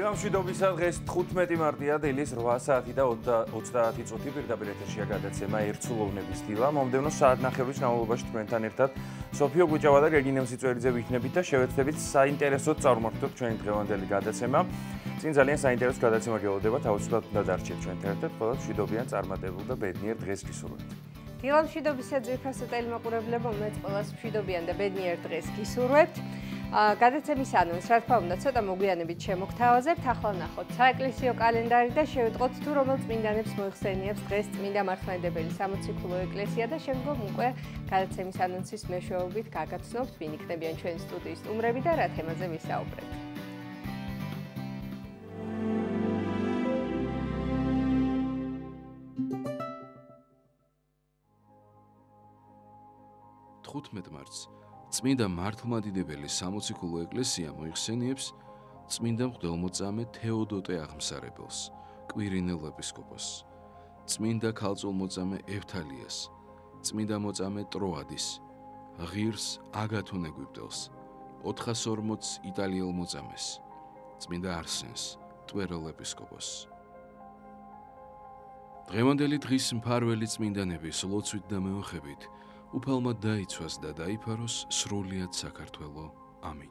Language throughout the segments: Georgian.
მშვიდობისა დღეს 15 მარტია დილის 8 საათი და 30 წუთი პირდაპირ ეთერშია გადაცემა ერთსულოვნების დილა. მომდევნო საათნახევრის განმავლობაში თქვენთან ერთად სოფიო გუჭავა და გეგინე მსიწვერიძე ვიქნებით და შევეცდებით საინტერესოდ წარუმართოთ ჩვენი დღევანდელი გადაცემა. წინ ძალიან საინტერესო გადაცემა გელოდებათ, აუცილებლად უნდა დარჩეთ ჩვენთან ერთად, ყველა მშვიდობიან, წარმატებულ და ბედნიერ დღეს გისურვებთ. დილა მშვიდობისა ძვირფასო ტელემოყურებლებო, მეც ყველას მშვიდობიან და ბედნიერ დღეს გისურვებთ. გადაცემის ანონსს, რა თქმა უნდა, ცოტა მოგვიანებით შემოგთავაზებთ. ახლა ნახოთ საეკლესიო კალენდარი და შევიტყოთ თუ რომელ წმინდანებს მოიხსენიებს დღეს წმინდა მართლმადიდებელი სამოციქულო ეკლესია და შემდგომ უკვე გადაცემის ანონსის მეშვეობით გაგაცნობთ, ვინ იქნებიან ჩვენი სტუდიის სტუმრები და რა თემაზე ვისაუბრებთ. მარტს წმინდა მართლმადიდებელი სამოციქულო ეკლესია მოიხსენიებს წმინდა მღვდელმოწამე თეოდოტე აღმსარებელს, კვირინელ ეპისკოპოსს, წმინდა ქალწულმოწამე ევთალიას, წმინდა მოწამე ტროადის, ღირს აგათონ ეგვიპტელს, 440 იტალიელ მოწამეს, წმინდა არსენს, ტვერელ ეპისკოპოსს. დღევანდელი დღის მფარველი წმინდანების ლოცვით და მეოხებით უფალმა დაიცვას და დაიფაროს სრულიად საქართველო. ამინ.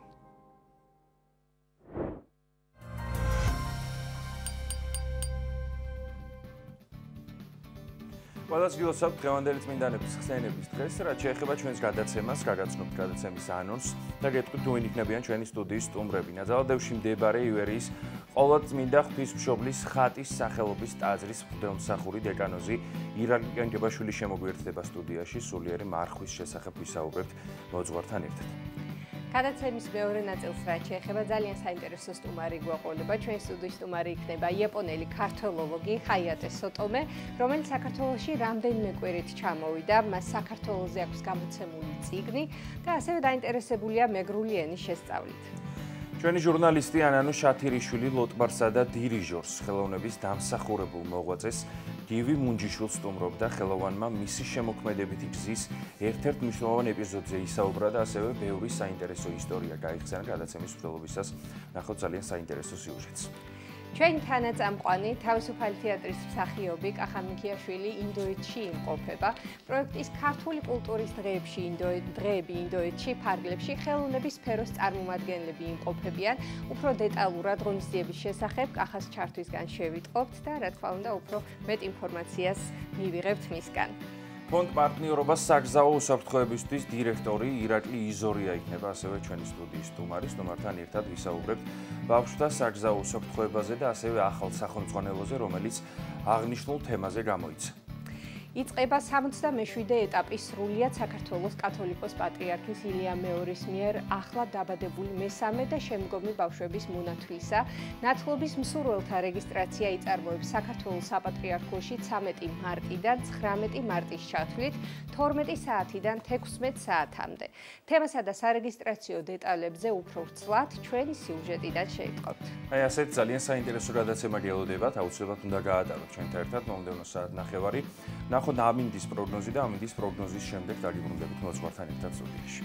ყველას გილოცავთ დღევანდელი წმინდანების ხსენების დღეს, რაც შეეხება ჩვენს გადაცემას, გაგაცნობთ გადაცემის ანონსს და გეტყვით თუ ვინ იქნებიან ჩვენი სტუდიის სტუმრები. ნაძალადევში მდებარე ივერიის ყოვლადწმინდა ღვთისმშობლის ხატის სახელობის ტაძრის მღვდელმსახური დეკანოზი ირაკლი კენკებაშვილი შემოგვიერთდება სტუდიაში, სულიერი მარხვის შესახებ ვისაუბრებთ მოძღვართან ერთად. გადაცემის მეორე ნაწილს, რაც შეეხება ძალიან საინტერესო სტუმარი გვაყოლება. ჩვენი სტუდიის სტუმარი იქნება იაპონელი ქართველოლოგი ხაიატე სოტომე, რომელიც საქართველოში რამდენიმე კვირით ჩამოვიდა. მას საქართველოზე აქვს გამოცემული წიგნი და ასევე დაინტერესებულია მეგრული ენის შესწავლით. ჩვენი ჟურნალისტი ანანუ შათირიშვილი ლოტბარსა და დირიჟორს, ხელოვნების დამსახურებულ მოღვაწეს გივი მუნჯიშვილს სტუმრობდა. ხელოვანმა მისი შემოქმედებითი გზის ერთ-ერთ მნიშვნელოვან ეპიზოდზე ისაუბრა და ასევე ბევრი საინტერესო ისტორია გაიხსენა. გადაცემის მსვლელობისას ნახოთ ძალიან საინტერესო სიუჟეტს. ჩვენი თანაწამყვანი თავისუფალი თეატრის მსახიობი კახამიქიაშვილი ინდოეთში იმყოფება. პროექტის ქართული კულტურის დღეები ინდოეთში ფარგლებში ხელოვნების სფეროს წარმომადგენლები იმყოფებიან. უფრო დეტალურად ღონისძიების შესახებ კახას ჩართვისგან შევიტყობთ და რა თქმა უნდა უფრო მეტ ინფორმაციას მივიღებთ მისგან. ფონდ პარტნიორობას საგზაო უსაფრთხოებისთვის დირექტორი ირაკლი იზორია იქნება ასევე ჩვენი სტუდიის სტუმარი. სტუმართან ერთად ვისაუბრებთ ბავშვთა საგზაო უსაფრთხოებაზე და ასევე ახალ სახელმძღვანელოზე, რომელიც აღნიშნულ თემაზე გამოიცა. იწყება 77-ე ეტაპი სრულიად საქართველოს კათოლიკოს პატრიარქის ილია მეორის მიერ ახლად დაბადებული მესამე და შემდგომი ბავშვების მონათვლისა. ნათლობის მსურველთა რეგისტრაცია იწარმოებს საქართველოს საპატრიარქოში 13 მარტიდან 19 მარტის ჩათვლით 12 საათიდან 16 საათამდე. თემასა და სარეგისტრაციო დეტალებზე უფრო ვრცლად ჩვენი სიუჟეტიდან შეიტყობთ. აი ასეთ ძალიან საინტერესო გადაცემა გელოდებათ, აუცილებლად უნდა გაატაროთ ჩვენთან ერთად მომდევნო საათნახევარი. ნახოთ ამინდის პროგნოზი და ამინდის პროგნოზის შემდეგ დაგიბრუნდებით მოძღვართან ერთად სტუდიაში.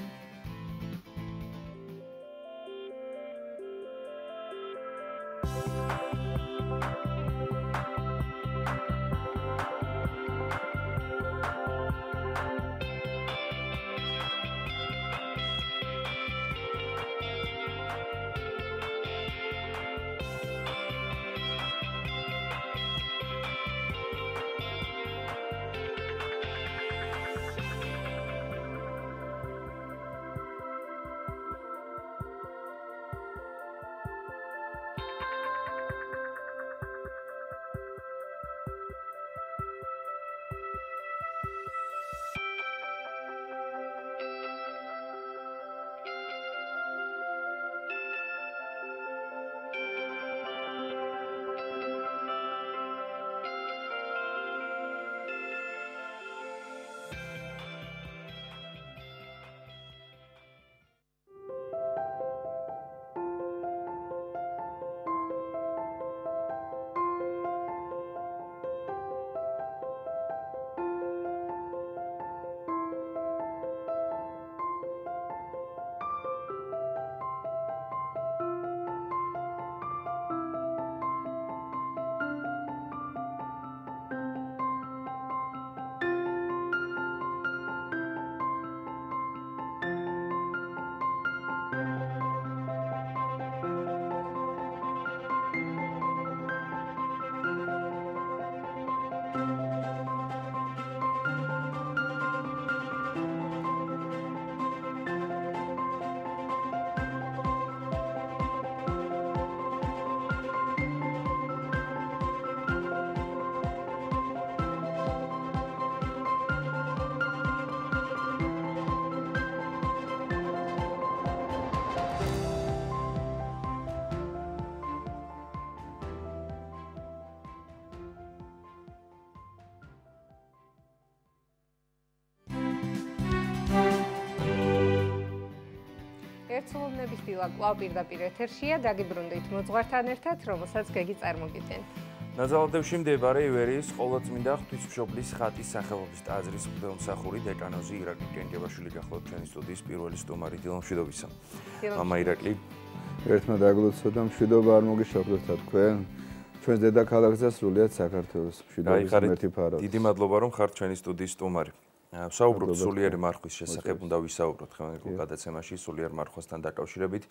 ერთსულოვნების დილა კვლავ პირდაპირ ეთერშია, დაგიბრუნდით მოძღვართან ერთად, რომელსაც გეგი წარმოგიდგენთ. ნაძალადევში მდებარე ივერიის ყოვლადწმინდა ღვთისმშობლის ხატის სახელობის ტაძრის მღვდელმსახური დეკანოზი ირაკლი კენკებაშვილი გახლავთ ჩვენი სტუდიის პირველი სტუმარი. დილა მშვიდობისა. მამა ირაკლი. ერთმა დაგლოცვა და მშვიდობა არ მოგიშოქდეთ თქვენ. ჩვენს დედაქალაქს და სრულიად საქართველოს მშვიდობის მეთი ფარავთ. დიდი მადლობა რომ ხართ ჩვენი სტუდიის სტუმარი. ვსაუბრობთ სულიერი მარხვის შესახებ, უნდა ვისაუბროთ ხელოვნებურ გადაცემაში სულიერ მარხვასთან დაკავშირებით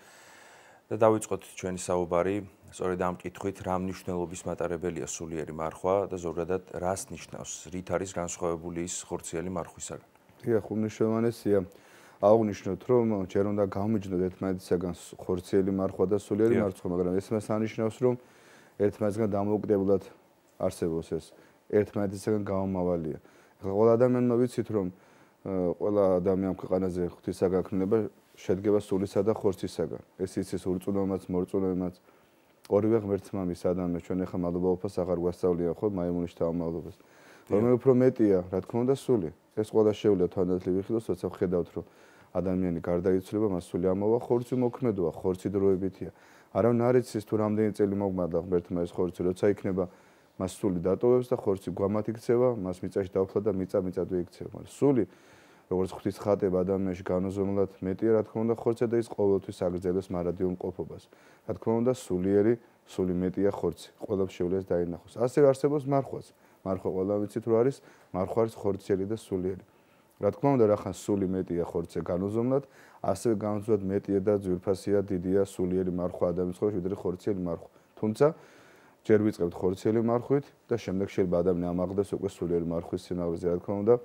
და დავიწყოთ ჩვენი საუბარი სწორედ ამ კითხვით, რა მნიშვნელობის მატარებელია სულიერი მარხვა და ზოგადად რას ნიშნავს, რით არის განსხვავებული ის ხორციელი მარხვისაგან. დიახ, უმნიშვნელოვანესია აღვნიშნოთ, რომ ჯერ უნდა გამიჯნოთ ერთმანეთისაგან ხორციელი მარხვა და სულიერი მარხვა, მაგრამ ეს მას ანიშნავს, რომ ერთმანეთისგან დამოუკიდებლად არსებობს ეს ერთმანეთისგან გამომავალია. ახლა ყველა ადამიანმა ვიცით, რომ ყველა ადამიან ქვეყანაზე ღვთისაგან ქმნება შედგება სულისა და ხორცისაგან. ეს იცის ურწმუნოებმაც, მორწმუნოებმაც. ორივე ღმერთმა მის ადამიანს ჩვენ ახლა მადლობაობას აღარ გვასწავლიან ხო მაიმუნის თავმადლობას. რომელი უფრო მეტია, რა თქმა უნდა, სული. ეს ყველა შეუძლია თვალნათლივ ვიხილოს, როცა ვხედავთ, რომ ადამიანი გარდაიცვლება, მას სული ამოვა, ხორცი მოქმედოა, ხორცი დროებითია. არავინ არ იცის თუ რამდენი წელი მომგმარდა ღმერთმა ეს ხორცი, როცა იქნება მას სული დატოვებს და ხორცი გვამად იქცევა, მას მიწაში დავფლა და მიწადვე იქცევა. მაგრამ სული, როგორც ღვთის ხატება ადამიანში განუზომლად მეტია, რა თქმა უნდა, ხორცსა და ის ყოველთვის აგრძელებს მარადიო მყოფობას. რა თქმა უნდა, სული მეტია ხორცი, ყველაფერს შეუძლია დაინახოს. ასევე არსებობს მარხვაც. მარხვა ყველა ვიცით რო არის, მარხვა არის ხორციელი და სულიერი. რა თქმა უნდა, რახან სული მეტია ხორცზე განუზომლად, ასევე განუზომლად მეტია და ძვირფასია, დიდია სულიერი მარხვა ადამიანის ცხოვრებაში, ვიდრე ხორციელი მარხვა. თუმცა ჯერ ვიწყებთ ხორციელი მარხვით და შემდეგ შეიძლება ადამიანი ამაღლდეს უკვე სულიერი მარხვის წინააღმდეგ, რა თქმა უნდა,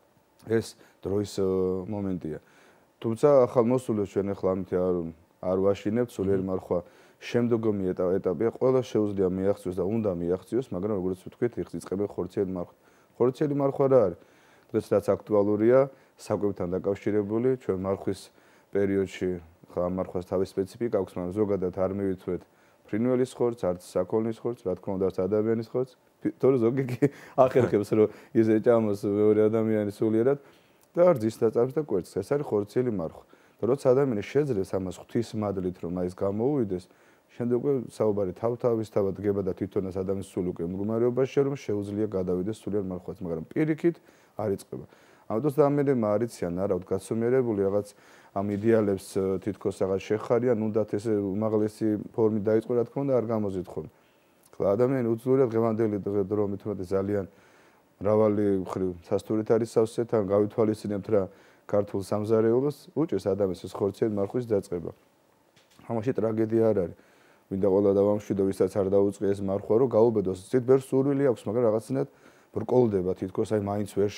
ეს დროის მომენტია. თუმცა ახალმოსულებს ჩვენ ახლა ამით არ ვაშინებთ, სულიერი მარხვა შემდგომი ეტაპია, ყველა შეუძლია მიაღწიოს და უნდა მიაღწიოს, მაგრამ როგორც ვთქვით, იწყებენ ხორციელი მარხვით. ხორციელი მარხვა რა არის? დღეს რაც აქტუალურია, საკვებთან დაკავშირებული, ჩვენ მარხვის პერიოდში ხა მარხვას თავის სპეციფიკა აქვს, მაგრამ ზოგადად არ მივიცვლეთ ფრინველის ხორცს, არც საქონლის ხორცს, რა თქმა უნდა, არც ადამიანის ხორცს. თორე ზოგი კი ახერხებს, რომ ისე ჭამოს მეორე ადამიანი სულიერად და რძის დაწამს და კვერცხს. ეს არის ხორციელი მარხვა. და როცა ადამიანი შეძლებს ამას ღვთის მადლით, რომ მაის გამოუვიდეს, შემდეგ საუბარი თავთავისთავად დგება და თვითონაც ადამიანის სული უკვე მდგომარეობაში, რომ შეუძლია გადავიდეს სულიერ მარხვას, მაგრამ პირიქით არ იწყება. ამიტომ ადამიანებმა არ იციან არა ვთქვათ გასომიერებული რაღაც ამ იდეალებს თითქოს რაღაც შეხარიან, უნდათ ესე უმაღლესი ფორმით დაიწყო, რა თქმა უნდა, არ გამოზიდ ხოლმე. ხლა ადამიანი უძლურია დღევანდელი დრო მithumetes ძალიან მრავალი მხრივ სასტურით არის სავსე, თან გავითვალისწინებთ რა ქართულ სამზარეულოს, უჭირს ადამიანს ეს ხორციელი მარხვის დაწყება. ამაში ტრაგედია არ არის. მინდა ყველა დავამშვიდო, ვისაც არ დაუწყია ეს მარხვა, რომ გაუბედოს. ცით ბევრ სურვილი აქვს, მაგრამ რაღაცნაირად ბრკოლდება თითქოს, აი მაინც ვერ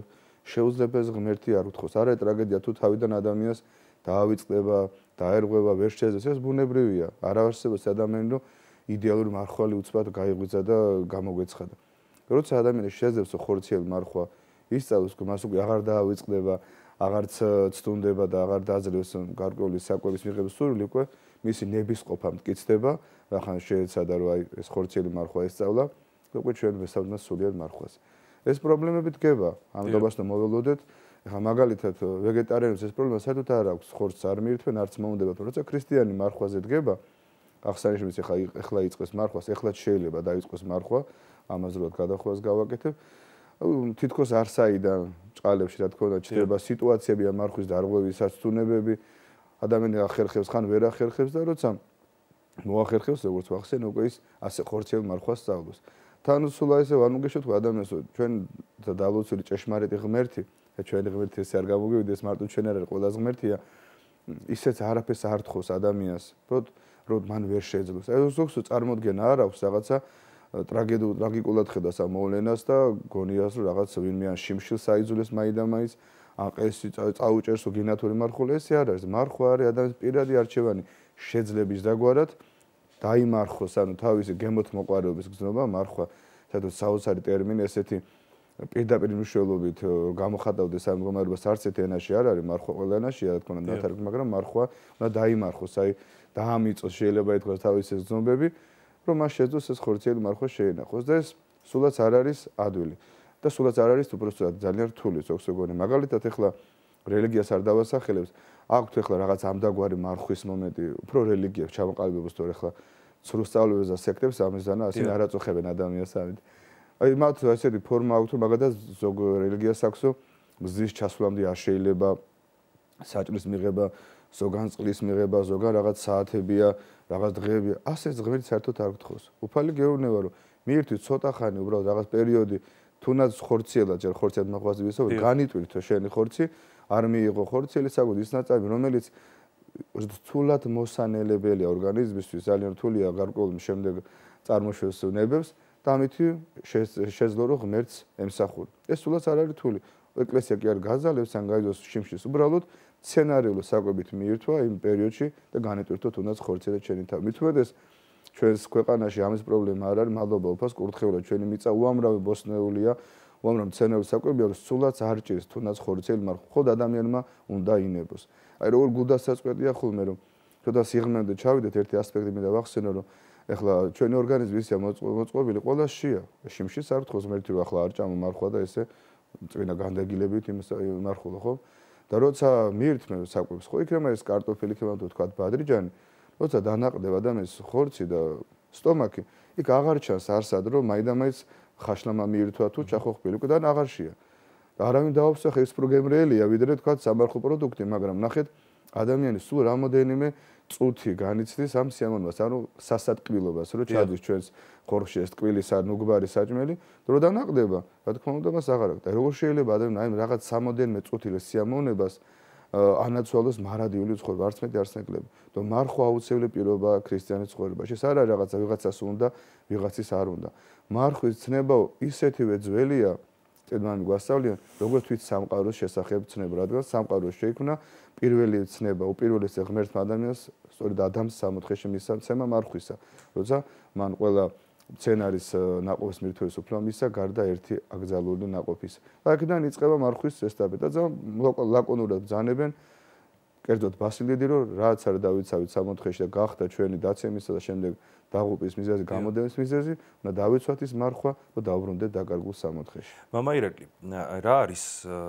შეუძლებ ეს ღმერთი არ უთხოვს. არა ტრაგედია თუ თავიდან ადამიანს დაავიწყდება, დაერღვევა, ვერ შეძლებს, ეს ბუნებრივია. არ არსებობს ადამიანი, რომ იდეალური მარხვალი უცბად გაიღვიძა და გამოგვეცხადა. როცა ადამიანი შეძლებს ხორციელი მარხვა, ისწავლოს, რომ მას უკვე აღარ დაავიწყდება, აღარც ცდუნდება და აღარ დაძლევს გარკვეული საკვების მიღების სურვილი, უკვე მისი ნებისყოფა მტკიცდება, რახან შეეცადა, რომ აი ეს ხორციელი მარხვა ესწავლა, უკვე ჩვენ ვესწავლოთ სულიერ მარხვას. ეს პრობლემები დგება, ამიტომაც და მოველოდეთ. ახლა მაგალითად ვეგეტარიანებს ეს პრობლემა საერთოდ არ აქვს, ხორცს არ მიირთმენ, არც მოუნდებათ, როცა ქრისტიანი მარხვაზე დგება, აღსანიშნავია ახლა იწყეს მარხვას, ეხლაც შეიძლება დაიწყოს მარხვა, ამაზრად გადახვას გავაკეთებ. თითქოს არსაიდან ჭყალებში, რა თქმა უნდა, ჩნდება სიტუაციები ამ მარხვის დარღვევის საცდუნებები, ადამიანი ახერხებს, ხან ვერ ახერხებს და როცა მოახერხებს, როგორც ვახსენე, უკვე ის ასე ხორციელ მარხვას სწავლობს. თან სულ ესე არ მოგეშოთ ადამიანს, ჩვენ დალოცული ჭეშმარიტი ღმერთი, და ჩვენი ღმერთი ესე არ გამოგივიდეს, მარტო ჩვენ არ არის ყველას ღმერთია, ისეც არაფერს არ თხოვს ადამიანს, რომ მან ვერ შეძლოს. აი ზოგს წარმოდგენა არ აქვს რაღაცა ტრაგიკულად ხედავს ამ მოვლენას და გონიას რომ რაღაც ვინმე ან შიმშილს აიძულეს მაიდამაის, ან ყესი წაუჭერს გინათური მარხულა, ესე არ არის. მარხვა არის ადამიანის პირადი არჩევანი შეძლების დაგვარად დაიმარხოს, ანუ თავისი გემოთ მოყვარეობის გზნობა, მარხვა, სადაც საოცარი ტერმინი ესეთი პირდაპირ მნიშვნელობით გამოხატავდეს ამ მდგომარეობას არც ერთ ენაში არ არის, მარხვა ყველა ენაშია, რა თქმა უნდა, დათარგმნა, მაგრამ მარხვა უნდა დაიმარხოს, აი დაამიწოს შეიძლება ითქვას თავისი გზნობები, რომ მას შეძლოს ეს ხორციელი მარხვა შეენახოს და ეს სულაც არ არის ადვილი. და სულაც არ არის უბრალოდ ძალიან რთული ზოგს ეგონი. მაგალითად, ეხლა რელიგიას არ დავასახელებს, აქვთ ახლა რაღაც ამდაგვარი მარხვის მომენტი, უფრო რელიგიებს ჩამოყალიბებოს თორე ახლა ცრუსწავლებს და სექტებს ამისგან ასე არ აწუხებენ ადამიანს ამით. აი მათ ესეთი ფორმა აქვთ, რომ მაგალითად ზოგ რელიგიას აქვს, მზის ჩასვლამდე არ შეიძლება საჭმლის მიღება, ზოგან წყლის მიღება, ზოგან რაღაც საათებია, რაღაც დღეებია. ასე ღმერთი საერთოდ არ გთხოვს. უფალი გეუბნება, რომ მიირთვი ცოტა ხანი უბრალოდ რაღაც პერიოდი, თუნდაც ხორციელად, ჯერ ხორციად მოხვასდი ვისო, განიტვირთო შენი ხორცი, არ მიიღო ხორციელი საკუთი ის ნაწარმი, რომელიც რთულად მოსანელებელია ორგანიზმისთვის, ძალიან რთულია გარკვეულ შემდეგ წარმოშვის ნებებს და ამით შეძლო რომ ღმერთს ემსახური. ეს სულაც არ არის რთული. ეკლესია კი არ გაზალებს ან გაიძოს შიმშილს, უბრალოდ სცენარიულად საკვებით მიირთვა იმ პერიოდში და განიტვირთო თუნდაც ხორციელად შენი თავი. მით უმეტეს ჩვენს ქვეყანაში ამის პრობლემა არ არის, მადლობა უფალს, კურთხეულად ჩვენი მიწა უამრავი ბოსნეულია, უამრავი მცენარეული საკვებია, რომ სულაც არ ჭირს თუნდაც ხორციელი მარხვა. ხოდ ადამიანმა უნდა ინებოს. აი როგორ გულდასაწყვეტია ხოლმე რომ ცოტა სიღრმემდე ჩავიდეთ ერთი ასპექტი მინდა ვახსენო რომ ეხლა ჩვენი ორგანიზმი ისეა მოწყობილი ყველა შია შიმშილს არ გთხოვს ღმერთი რომ ახლა არ ჭამო მარხვა და ესე წინა განდაგილებით იმის მარხულა ხო და როცა მიირთმევ საკვებს ხო იქნება ეს კარტოფილი იქნება თუ თქვა ბადრიჯანი როცა დანაყდება ადამიანის ხორცი და სტომაქი იქ აღარ ჩანს არსად რომ მაინდა-მაინც ხაშლამა მიირთვა თუ ჩახოხბილი უკვე და აღარ შია არავინ დააუფსახე ეს პროგრამერია ვიდრე თქვა სამარხო პროდუქტი მაგრამ ნახეთ ადამიანის სულ რამოდენიმე წუთი განიცდის ამ სიამოვნებას ანუ სასატკბილობას რომ ჩადის ჩვენს ხორხში ეს ტკბილის ან უგბარი საჭმელი დრო დანაყდება რა თქმა უნდა მას აღარ აქვს და როგორ შეიძლება ადამიანი აი რაღაც სამოდენიმე წუთი სიამოვნებას ანაცვალოს მარადიული ცხოვრება არც მეტი არც ნაკლები და მარხვა აუცილებელი პირობაა ქრისტიანის ცხოვრებაში ეს არ არის რაღაცა ვიღაცას უნდა ვიღაცის არ უნდა მარხვის ცნება ისეთივე ძველია წედმანი გვასწავლიან როგორც თვით სამყაროს შესახებ ცნება რადგან სამყარო შეიქმნა პირველი ცნება უპირველესი ღმერთმა ადამიანს სწორედ ადამიანს სამოთხეში მისცემა მარხვისა როცა მან ყველა მცენარის ნაყოფის მირთვევის უფლება მისცა გარდა ერთი აკრძალული ნაყოფის და აქედან იწყება მარხვის ესტაფეტა და ძალიან ლაკონურად ბრძანებენ კერძოდ ბასილიდი რომ რაც არ დავიცავით სამოთხეში და გახდა ჩვენი დაცემისა და შემდეგ დაღუპვის მიზეზი გამოდევის მიზეზი და დავიცვათ ის მარხვა და დავბრუნდეთ დაკარგულ სამოთხეში. მამა ირაკლი, რა არის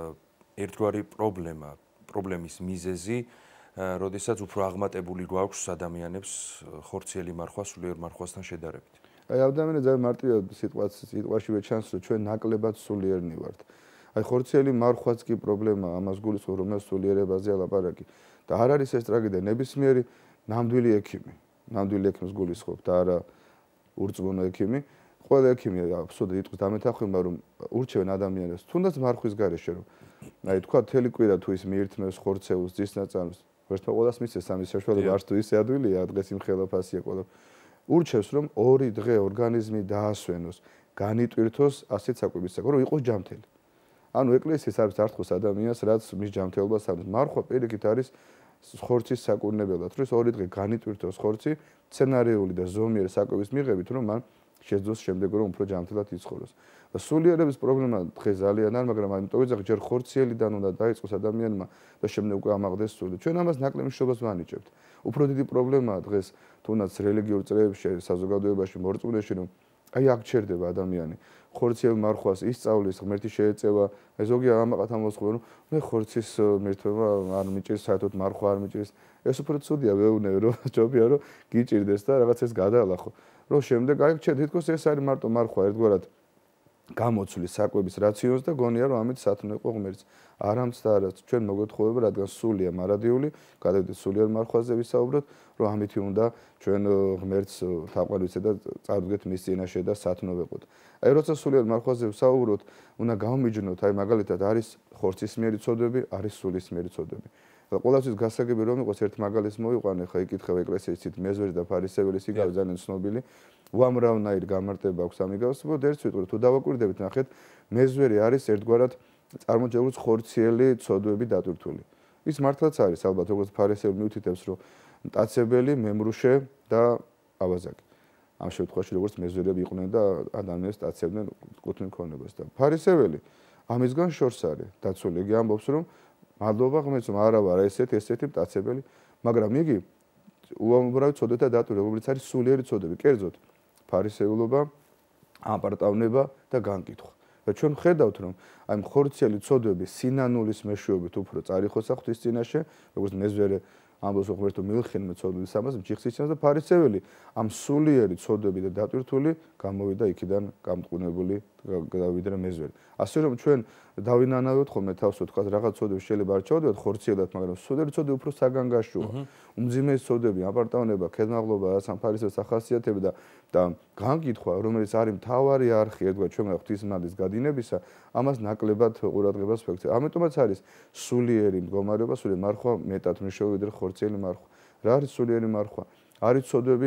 ერთგვარი პრობლემის მიზეზი, როდესაც უფრო აღმატებული გვაქვს ადამიანებს ხორციელი მარხვა სულიერ მარხვასთან შედარებით? აი ადამიანი ძალიან მარტივია სიტყვაშივე ჩანს რომ ჩვენ ნაკლებად სულიერნი ვართ. აი ხორციელი მარხვაც კი პრობლემაა, ამას გულისხმობ რომ სულიერებაზეა ლაპარაკი და არ არის ეს ტრაგედია, ნებისმიერი ნამდვილი ექიმი, ნამდვილი ექიმს გულისხმობ და არა ურწმუნო ექიმი. ყველა ექიმი აბსოლუტურად იტყვის დამეთახმება რომ ურჩევენ ადამიანებს თუნდაც მარხვის გარეშე რომ აი თქვა თელი კვირა თუ ის მიირთმევს ხორცეულს ძის ნაწარმს ვერთა ყველას მისცეს ამის საშუალება არც თუ ისე ადვილია დღეს იმ ხელაფასია ყველა ურჩევს რომ 2 დღე ორგანიზმი დაასვენოს განიტვირთოს ასეთ საკვებისაგან რომ იყოს ჯამთელი ანუ ეკლესიის არის არტყოს ადამიანს რაც მის ჯამთელობას ამის მარხვა პირიქით არის ხორცის საკურნებელად რომ 2 დღე განიტვირთოს ხორცი სცენარიული და ზომიერი საკვების მიღებით რომ მან შეძლოს შემდეგ რომ უფრო ჯამთელად იცხოვროს და სულიერების პრობლემა დღეს ძალიან არ მაგრამ ამიტომ ვიძახი ჯერ ხორციელიდან უნდა დაიწყოს ადამიანმა და შემდეგ უკვე ამაღლდეს სული ჩვენ ამას ნაკლებ მშობას ვანიჭებთ უფრო დიდი პრობლემაა დღეს თუნდაც რელიგიურ წრეებში საზოგადოებაში მორწმუნეში რომ აი აქ ჩერდება ადამიანი ხორციელ მარხვას ისწავლის ღმერთი შეეწევა აი ზოგი ამაყად ამოსხმენ რომ მე ხორცის მირთვება არ მიჭირს საერთოდ მარხვა არ მიჭირს ეს უფრო ცუდია ვეუბნები რომ ჯობია რომ გიჭირდეს და რაღაც ეს გადაალახო რომ შემდეგ აი თითქოს ეს არის მარტო მარხვა ერთგვარად გამოცვლის საკვების რაციონს და გონია რომ ამით სათნო იყო ღმერთს არამც და არაც ჩვენ მოგეთხოვება რადგან სულია მარადიული გადავიდეთ სულიერ მარხვაზე ვისაუბროთ რომ ამით უნდა ჩვენ ღმერთს თაყვანივსე და წარდგეთ მის წინაშე და სათნო ვეყოთ აი როცა სულიერ მარხვაზე ვისაუბროთ უნდა გავმიჯნოთ აი მაგალითად არის ხორცის მიერი ცოდვები არის სულის მიერი ცოდვები და ყოველთვის გასაგები რომ იყოს ერთ მაგალითს მოვიყვანე ხა იკითხება ეკლესიის ცით მეზვერი და ფარისეველი სიგავი ძალიან ცნობილი უამრავნაირი გამარტება აქვს ამიგავს და ერთ ვიტყვი თუ დავაკვირდებით ნახეთ მეზვერი არის ერთგვარად წარმოჩენილი ხორციელი ცოდვები დატვირთული ის მართლაც არის ალბათ როგორც ფარისეველი მიუთითებს რომ მტაცებელი მემრუშე და ავაზაკი ამ შემთხვევაში როგორც მეზვერები იყვნენ და ადამიანს დაცემდნენ კუთვნილ ქონებას და ფარისეველი ამისგან შორს არის დაცული იგი ამბობს რომ მადლობა ღმერთს რომ არა ვარ ესეთი მტაცებელი მაგრამ იგი უამრავი ცოდვათა დატვირთული როგორც არის სულიერი ცოდვები კერძოდ ფარისეულობა, აპარტავნება და განკითხვა. და ჩვენ ხედავთ რომ აი მხორციელი ცოდვები სინანულის მეშვეობით უფრო წარიხოსა ღვთის წინაშე, როგორც მეზვერე ამბობს ღმერთო მილხენმე ცოდვის ამას მჭიხსიცემს და ფარისეველი ამ სულიერი ცოდვები და დატვირთული გამოვიდა იქიდან გამტყუნებული გავიდრე მეზვერი. ასე რომ ჩვენ დავინანავებთ ხოლმე თავს ვთქვათ რაღაც ცოდვები შეიძლება არ ჩავდივართ ხორციელად, მაგრამ სულიერი ცოდვები უფრო საგანგაშოა. უმძიმესი ცოდვები, აპარტაუნება, ქედმაღლობა, რაც ამ ფარისევს ახასიათებდა და განკითხვა, რომელიც არის მთავარი არხი ერთგვარ ჩვენ ღვთისმადის გადინებისა, ამას ნაკლებად ყურადღებას ვექცევთ. ამიტომაც არის სულიერი მდგომარეობა, სულიერი მარხვა მეტად მნიშვნელოვანი ვიდრე ხორციელი მარხვა. რა არის სულიერი მარხვა? არის ცოდვები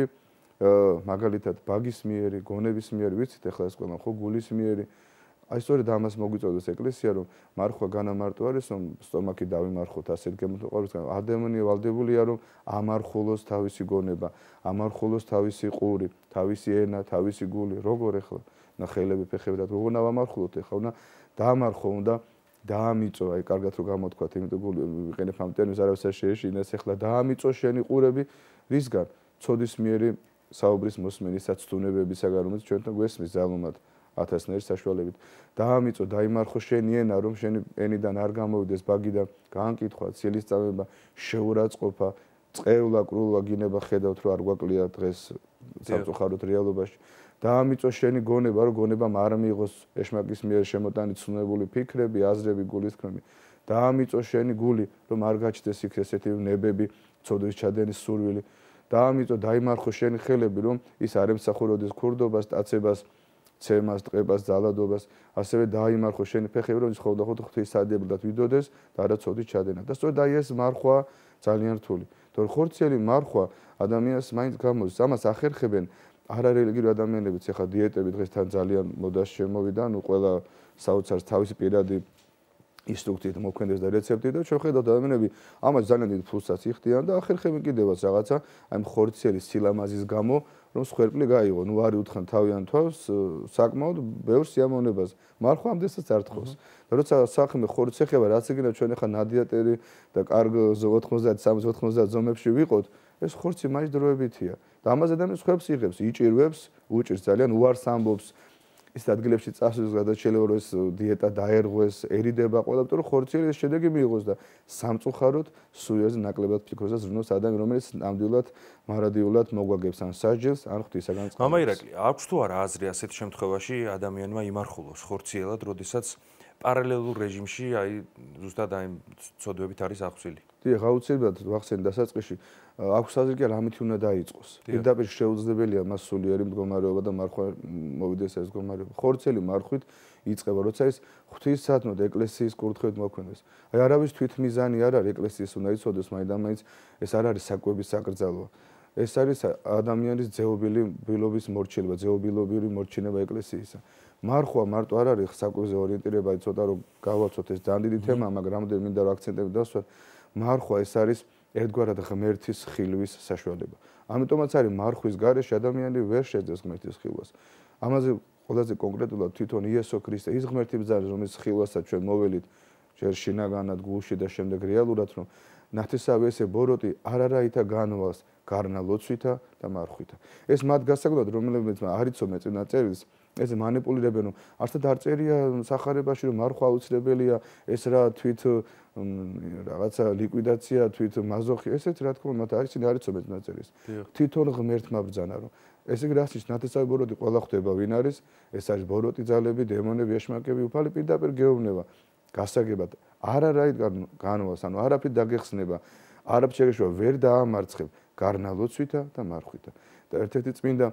მაგალითად ბაგისმიერი, გონებისმიერი, ვიცით ახლა ეს ყველა ხო გულისმიერი. აი სწორედ ამას მოგვიწევდეს ეკლესია რომ მარხვა განამარტო არის რომ სტომაქი დავიმარხოთ ასეთ გემთოყარისგან ადამიანი ვალდებულია რომ ამარხულოს თავისი გონება, ამარხულოს თავისი ყური, თავისი ენა, თავისი გული, როგორ ახლა ნახელები ფეხები და როგორ დავამარხულოთ ახლა უნდა დაამარხო უნდა დაამიწო აი კარგად რომ გამოთქვათ იმიტომ ვიყენებ ამ ტერმინს არავის არ შეეშინეს ახლა დაამიწო შენი ყურები რისგან ცოდისმიერი საუბრის მოსმენისაც თუნებებისაგან რომელიც ჩვენთან გვესმის ძალუმად 1000-ნაირი საშუალებით დაამიწო დაიმარხო შენი ენა რომ შენი ენიდან არ გამოვიდეს ბაგიდან განკითხვა ცილის-წამება შეურაცხყოფა წყევლა კრულვა გინება ხედავთ რომ არ გვაკლია დღეს სამწუხაროდ რეალობაში დაამიწო შენი გონება რომ გონებამ არ მიიღოს ეშმაკის მიერ შემოტანილი ცნებული ფიქრები აზრები გულისკრები დაამიწო შენი გული რომ არ გაჩნდეს იქ ესეთი ნებები ცოდვის ჩადენის სურვილი დაამიწო დაიმარხო შენი ხელები რომ ის არ ემსახურებოდეს ქურდობას ტაცებას ცემას, ტყებას, ძალადობას, ასევე დაიმარხო შენი ფეხები, რომ ცხოვრდახოთ ღვთისადებლად ვიდოდეს და არა ცოდით ჩადენა. და სწორედ აი ეს მარხვა ძალიან რთული. თორე ხორციელი მარხვა ადამიანს მაინც გამოდის. ამას ახერხებენ არარელიგიური ადამიანებიც, ახლა დიეტები დღესთან ძალიან მოდაში შემოვიდა, ნუ ყველა საოცარს თავისი პირადი ინსტრუქციით მოქმედებს და რეცეპტით და ჩვენ ხედავთ ადამიანები ამას ძალიან დიდ ფულსაც იხდიან და ახერხებენ კიდევაც რაღაცა აი ხორციელი სილამაზის გამო რომ სხერპლი გაიღო, ნუ არის უთხრან თავიანთ თავს საკმაოდ ბევრ სიამოვნებას. მარხვა ამდენსაც არ თხოვს. და როცა საქმე ხორცს ეხება, რაც იგინა ჩვენ ახლა ნადიატერი და კარგ 90, 390 ზომებში ვიყოთ, ეს ხორცი მაინც დროებითია. და ამაზე ადამიანს ხებს იღებს, იჭირვებს, უჭირს ძალიან უარს ამბობს. ის ადგილებში წასვლის გადაჭრილება რომ ეს დიეტა დაერღვეს, ერიდება ყველა, იმიტომ რომ ხორციელი ეს შედეგი მიიღოს და სამწუხაროდ სულიაზე ნაკლებად ფიქრობს და ზრუნავს ადამიანი, რომელიც ნამდვილად მარადიულად მოგვაგებს ან სასჯელს, ან ღვთისაგან წყალს. მამა ირაკლი, აქვს თუ არა აზრი ასეთ შემთხვევაში ადამიანმა იმარხულოს ხორციელად, როდესაც პარალელურ რეჟიმში აი ზუსტად აი ცოდვებით არის აღწვილი? დიახ, აუცილებლად ვახსენე დასაწყისში აქვს აზრი კი არა ამით უნდა დაიწყოს. პირდაპირ შეუძლებელია მას სულიერი მდგომარეობა და მარხვა მოვიდეს ეს მდგომარეობა. ხორციელი მარხვით იწყება, როცა ის ღვთისადმოდ ეკლესიის კურთხევით მოქმედებს. აი არავის თვითმიზანი არ არის ეკლესიის უნდა იცოდეს მაინდამაინც ეს არ არის საკვების საკრძალვა. ეს არის ადამიანის ძეობილი ბილობის მორჩილება, ძეობილობიური მორჩინება ეკლესიისა. მარხვა მარტო არ არის საკვებზე ორიენტირება, ცოტა რომ გავაცოთ ეს ძალიან დიდი თემაა, მაგრამ რამდენი მინდა რომ აქცენტები დავსვათ. მარხვა ეს არის ერთგვარად ღმერთის ხილვის საშუალება. ამიტომაც არის მარხვის გარეშე ადამიანი ვერ შეძლებს ღმერთის ხილვას. ამაზე ყველაზე კონკრეტულად თვითონ იესო ქრისტე ის ღმერთი ბრძანის რომელიც ხილვასაც ჩვენ მოველით ჯერ შინაგანად გულში და შემდეგ რეალურად რომ ნათესავი ესე ბოროტი არარაითა განვალს გარნა ლოცვითა და მარხვითა. ეს მათ გასაგებად რომლებიც არ იცოდნენ წინა წერილს ეს манипуლირებენ რომ არსად არ წერია სახარებაში რომ მარხვა აუცილებელია ეს რა თვით რაღაცა ლიკვიდაცია თვით მაზოხი ესეც რა თქმა უნდა მათ არის ისინი არ იცოდნენ წინა წერილს. თვითონ ღმერთმა ბრძანა რომ ესე იგი რას ის ნათესავი ბოროტი ყველა ხვდება ვინ არის ეს არის ბოროტი ძალები დემონები ეშმაკები უფალი პირდაპირ გეუბნება გასაგებად არარაით განვალს ანუ არაფრით დაგეხსნება არაფრით შეგეშვა ვერ დაამარცხებ გარნალოცვითა და მარხვითა და ერთ-ერთი წმინდა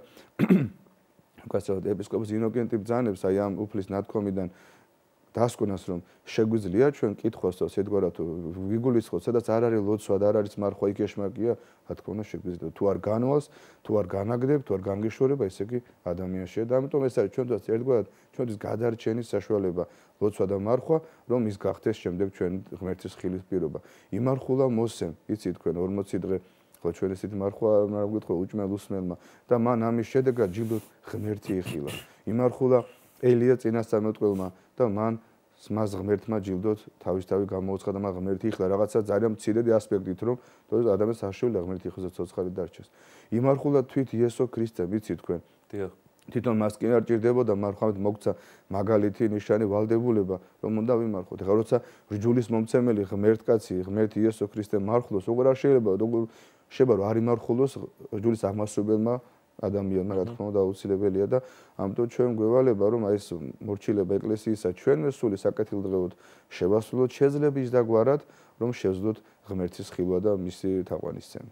გასაუბრეთ ეპისკოპოსი ინოკენტი ბრძანებს აი ამ უფლის ნათქვამიდან დასკვნას რომ შეგვიძლია ჩვენ კითხვასთოს ერთგვარად ვიგულისხოთ სადაც არ არის ლოცვა და არ არის მარხვა იქ ეშმაკია რა თქმა უნდა შეგვიძლია თუ არ განვალს თუ არ განაგდებ თუ არ განგიშორება ესე იგი ადამიანშია და ამიტომ ეს არის ჩვენთვის ერთგვარად ჩვენთვის გადარჩენის საშუალება ლოცვა და მარხვა რომ ის გახდეს შემდეგ ჩვენ ღმერთის ხილის პირობა იმარხულა მოსემ იცით თქვენ 40 დღე ხო ჩვენ ესეთი მარხვა არ გითხო უჭმელ უსმელმა და მან ამის შედეგად ჯილდოდ ღმერთი იხილა იმარხულა ელია წინასწარმეტყველმა და მან მას ღმერთმა ჯილდოდ თავისთავად გამოუცხადა და მან ღმერთი იხილა რაღაცა ძალიან მცირედი ასპექტით რომ თორე ადამიანს არ შეიძლება ღმერთი იხილოს და ცოცხალი დარჩეს იმარხულა თვით იესო ქრისტე ვიცით თქვენ დიახ თვითონ მას კი არ ჭირდებოდა მარხვამეთ მოგცა მაგალითი ნიშანი ვალდებულება რომ უნდა ვიმარხოთ. ეხლა როცა რჯულის მომცემელი ღმერთკაცი ღმერთი იესო ქრისტე მარხულოს როგორ არ შეიძლება რომ არ იმარხულოს რჯულის აღმასრულებელმა ადამიანმა რა თქმა უნდა აუცილებელია და ამიტომ ჩვენ გვევალება რომ აი ეს მორჩილება ეკლესიისა ჩვენვე სული საკეთილდღეოდ შევასრულოთ შეძლების და გვარად რომ შევძლოთ ღმერთის ხილვა და მისი თაყვანისცემა.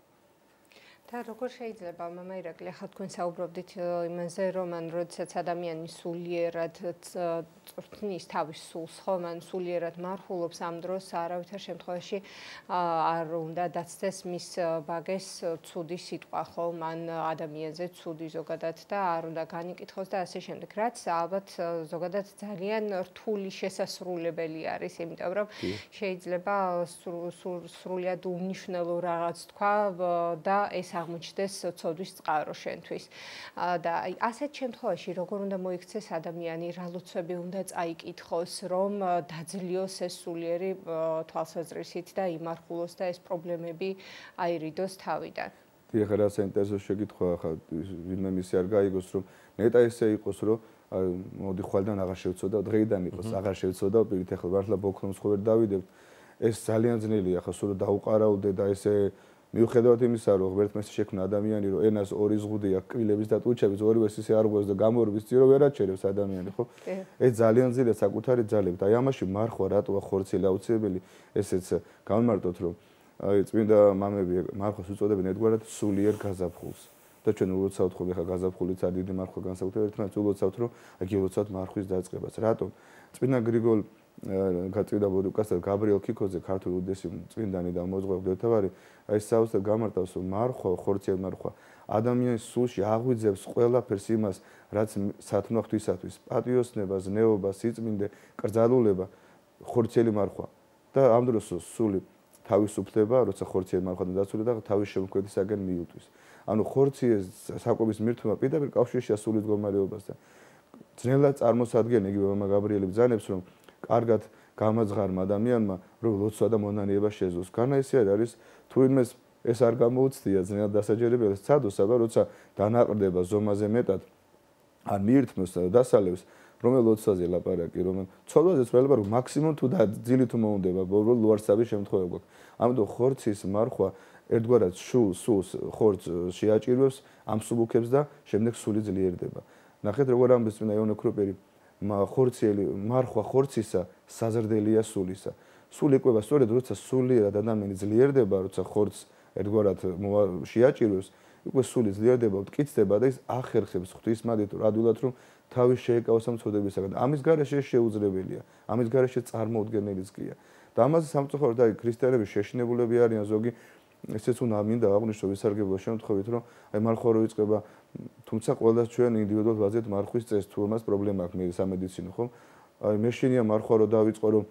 და როგორ შეიძლება მამა ირაკლი ახლა თქვენ საუბრობდით იმაზე რომ ან როდესაც ადამიანი სულიერად წვრთნის თავის სულს ხომ ან სულიერად მარხულობს ამ დროს არავითარ შემთხვევაში არ უნდა დაცდეს მის ბაგეს ცუდი სიტყვა ხომ ან ადამიანზე ცუდი ზოგადად და არ უნდა განიკითხოს და ასე შემდეგ რაც ალბათ ზოგადად ძალიან რთული შესასრულებელი არის იმიტომ რომ შეიძლება სრულიად უნიშნელო რაღაც თქვა და ეს აღმოჩნდეს ცოდვის წყარო შენთვის. და ასეთ შემთხვევაში როგორ უნდა მოიქცეს ადამიანი, რა ლოცვები უნდა წაიკითხოს, რომ დაძლიოს ეს სულიერი თვალსაზრისით და იმარხულოს და ეს პრობლემები აირიდოს თავიდან. ეხლა რა საინტერესო შეკითხვა ახლა ვინმე მისი არ გაიგოს რომ ნეტა ესე იყოს რომ მოდი ხვალდან აღარ შევცოდა დღეიდან იყოს აღარ შევცოდა პირით ეხლა მართლა ბოქრომს ხო ვერ დავიდებთ ეს ძალიან ძნელია ახლა სულ დაუყარავდე და ესე მიუხედავად იმისა, რომ ღმერთმა შექმნა ადამიანი, რომ ენას ორი ზღუდი აქვს, კბილების და ტუჩების, ორივეს ისე არ ღვევს და გამორბის წირო ვერ აჩერებს ადამიანი, ხო? ეს ძალიან ძლიერ საკუთარი ძალებით. აი ამაში მარხვა რატოა ხორცელი აუცილებელი, ესეც გამმარტოთ, რომ აი წმინდა მამები მარხვას უწოდებენ ერთგვარად სულიერ გაზაფხულს. და ჩვენ ულოცავთ ხოლმე ხა გაზაფხულიც არ დიდი მარხვა განსაკუთრებით ერთმანეთს ულოცავთ, რომ აი ულოცავთ მარხვის დაწყებას. რატომ? წმინდა გრიგოლ გაწვიდა ბოდუკასა და გაბრიელ ქიქოძე ქართული უდიდესი წმინდანი და მოძღვე ღვთაევარი აი საოცრად გამარტავს რომ მარხვა ხორციელი მარხვა ადამიანის სულში აღვიძებს ყველაფერს იმას რაც სათნო ღვთისათვის პატიოსნება ზნეობა სიწმინდე კრძალულება ხორციელი მარხვა და ამ დროს სული თავისუფლდება როცა ხორციელი მარხვადან დაცულია და თავის შემოქმედისაგან მიუტვის ანუ ხორციეს საკვების მირთვა პირდაპირ კავშირშია სულის მდგომარეობასთან ძნელად წარმოსადგენენ იგივე მამა გაბრიელი ბრძანებს რომ კარგად გამაძღარმა ადამიანმა რომ ლოცვა და მონანიება შეძლოს. განაისი არის თუ იმეს ეს არ გამოუცდია ძნელად დასაჯერებელი სცადოს, აბა როცა დანაყრდება ზომაზე მეტად ან მიირთმევს და დასალევს რომელ ლოცვაზე ლაპარაკი, რომ ცოდვაზე ცვლილება რომ მაქსიმუმ თუ ძილით მოუნდება, ბოლო ლუარსაბი შემთხვევა გვაქვს. ამიტომ ხორცის მარხვა ერთგვარად სულს ხორცს შეაჭირვებს, ამსუბუქებს და შემდეგ სული ძლიერდება. ნახეთ როგორ ამბობს წმინდა იოანე ოქროპირი ხორციელი მარხვა ხორცისა საზრდელია სულისა. სული იკვება სწორედ როცა სულიერად ადამიანი ძლიერდება, როცა ხორცს ერთგვარად შეაჭირვებს, უკვე სული ძლიერდება, მტკიცდება და ის ახერხებს ღვთისმადიდ რადულად რომ თავის შეეკავოს ამ წოდებისაგან. ამის გარეშე შეუძლებელია, ამის გარეშე წარმოუდგენელიც გია. და ამაზე სამწუხაროდ აი ქრისტიანები შეშინებულები არიან ზოგი ესეც უნდა მინდა აღნიშნო ვისარგებლო შემთხვევით რომ აი მარხვა რო იწყება თუმცა ყველა ჩვენ ინდივიდუალურად ვაზეთ მარხვის წესს თუ ამას პრობლემა აქვს მე სამედიცინო ხომ აი მე შენია მარხვა რო დავიწყო რომ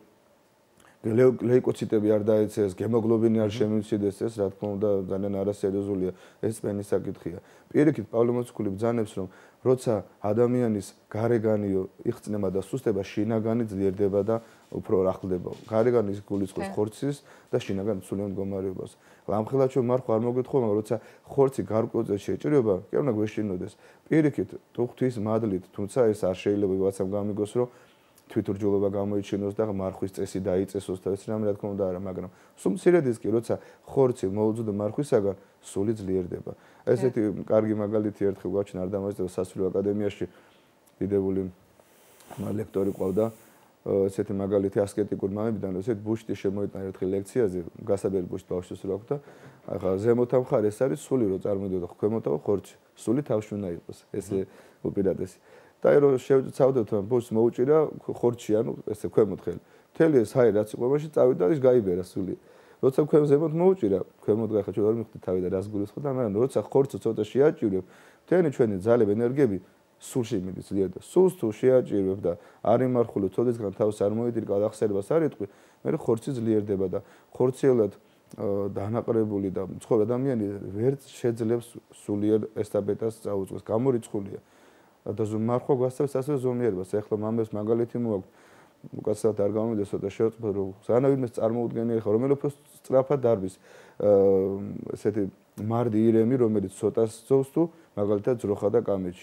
ლეიკოციტები არ დაეცეს გემოგლობინი არ შემიცვიდეს ეს რა თქმა უნდა ძალიან არასერიოზულია ეს სპენის საკითხია პირიქით პავლე მოციქული ბრძანებს რომ როცა ადამიანის გარეგანიო იხწნება და სუსტება შინაგანი ძლიერდება და უფრო ახლდება გარეგანის გულისხმობს ხორცის და შინაგანი სულიერ მდგომარეობას ამხელად ჩვენ მარხვა არ მოგეთხოვ მაგრამ როცა ხორცი გარკვეულწილად შეჭრება კი უნდა გვეშინოდეს პირიქით თუ ღვთის მადლით თუმცა ეს არ შეიძლება ვიღაცამ გამიგოს რომ თვითურჯულობა გამოიჩინოს და მარხვის წესი დაიწესოს და ეს რამე რა თქმა უნდა არა მაგრამ სულ მცირედის კი როცა ხორცი მოუძუდა მარხვისაგან სული ძლიერდება ესეთი კარგი მაგალითი ერთხელ გვაჩვენა არდამაჟდევა სასულიერო აკადემიაში დიდებული ლექტორი ყავდა ესეთი მაგალითი ასკეტიკურ მამებიდან ესეთ ბუშტი შემოიტანა ერთხელ ლექციაზე გასაბერი ბუშტი ბავშვს რო აქვს და ახლა ზემოთა მხარე ეს არის სული რო წარმოდიოდა ქვემოთა ხორცი სული თავში უნდა იყოს ესე უპირატესი და რო შევწავდეთ ბუშტს მოუჭირა ხორცი ანუ ესე ქვემოთ ხელი მთელი ეს ჰაი რაც იყო მაშინ წავიდა ის გაიბერა სული როცა ქვემოთ ზემოთ მოუჭირა ქვემოთ გახა ჩვენ არ მიხდით თავი და რას გულისხმობ და მაგრამ როცა ხორცს ცოტა შეაჭირებ მთელი ჩვენი ძალები ენერგიები სულში მიდის ძლიერდება და სულს თუ შეაჭირებ და არ იმარხულო თოდესგან თავს არ მოიდი გადახსებას არ იტყვი მე ხორცი ძლიერდება და ხორციელად დანაყრებული და მცხოვრ ადამიანი ვერ შეძლებს სულიერ ესტაბეტას წაუწყოს გამორიცხულია და მარხვა გვასწავს ასე ზომიერებას ეხლა მამებს მაგალითი მოაქვს უკაცრავად არ გამომიდეს ცოტა შევწყვეტ რომ ზანავინმეს წარმოუდგენელი ხარ რომელი უფრო სწრაფად დარბის ესეთი მარდი ირემი რომელიც ცოტას ძოვს თუ მაგალითად ძროხა და კამეჩი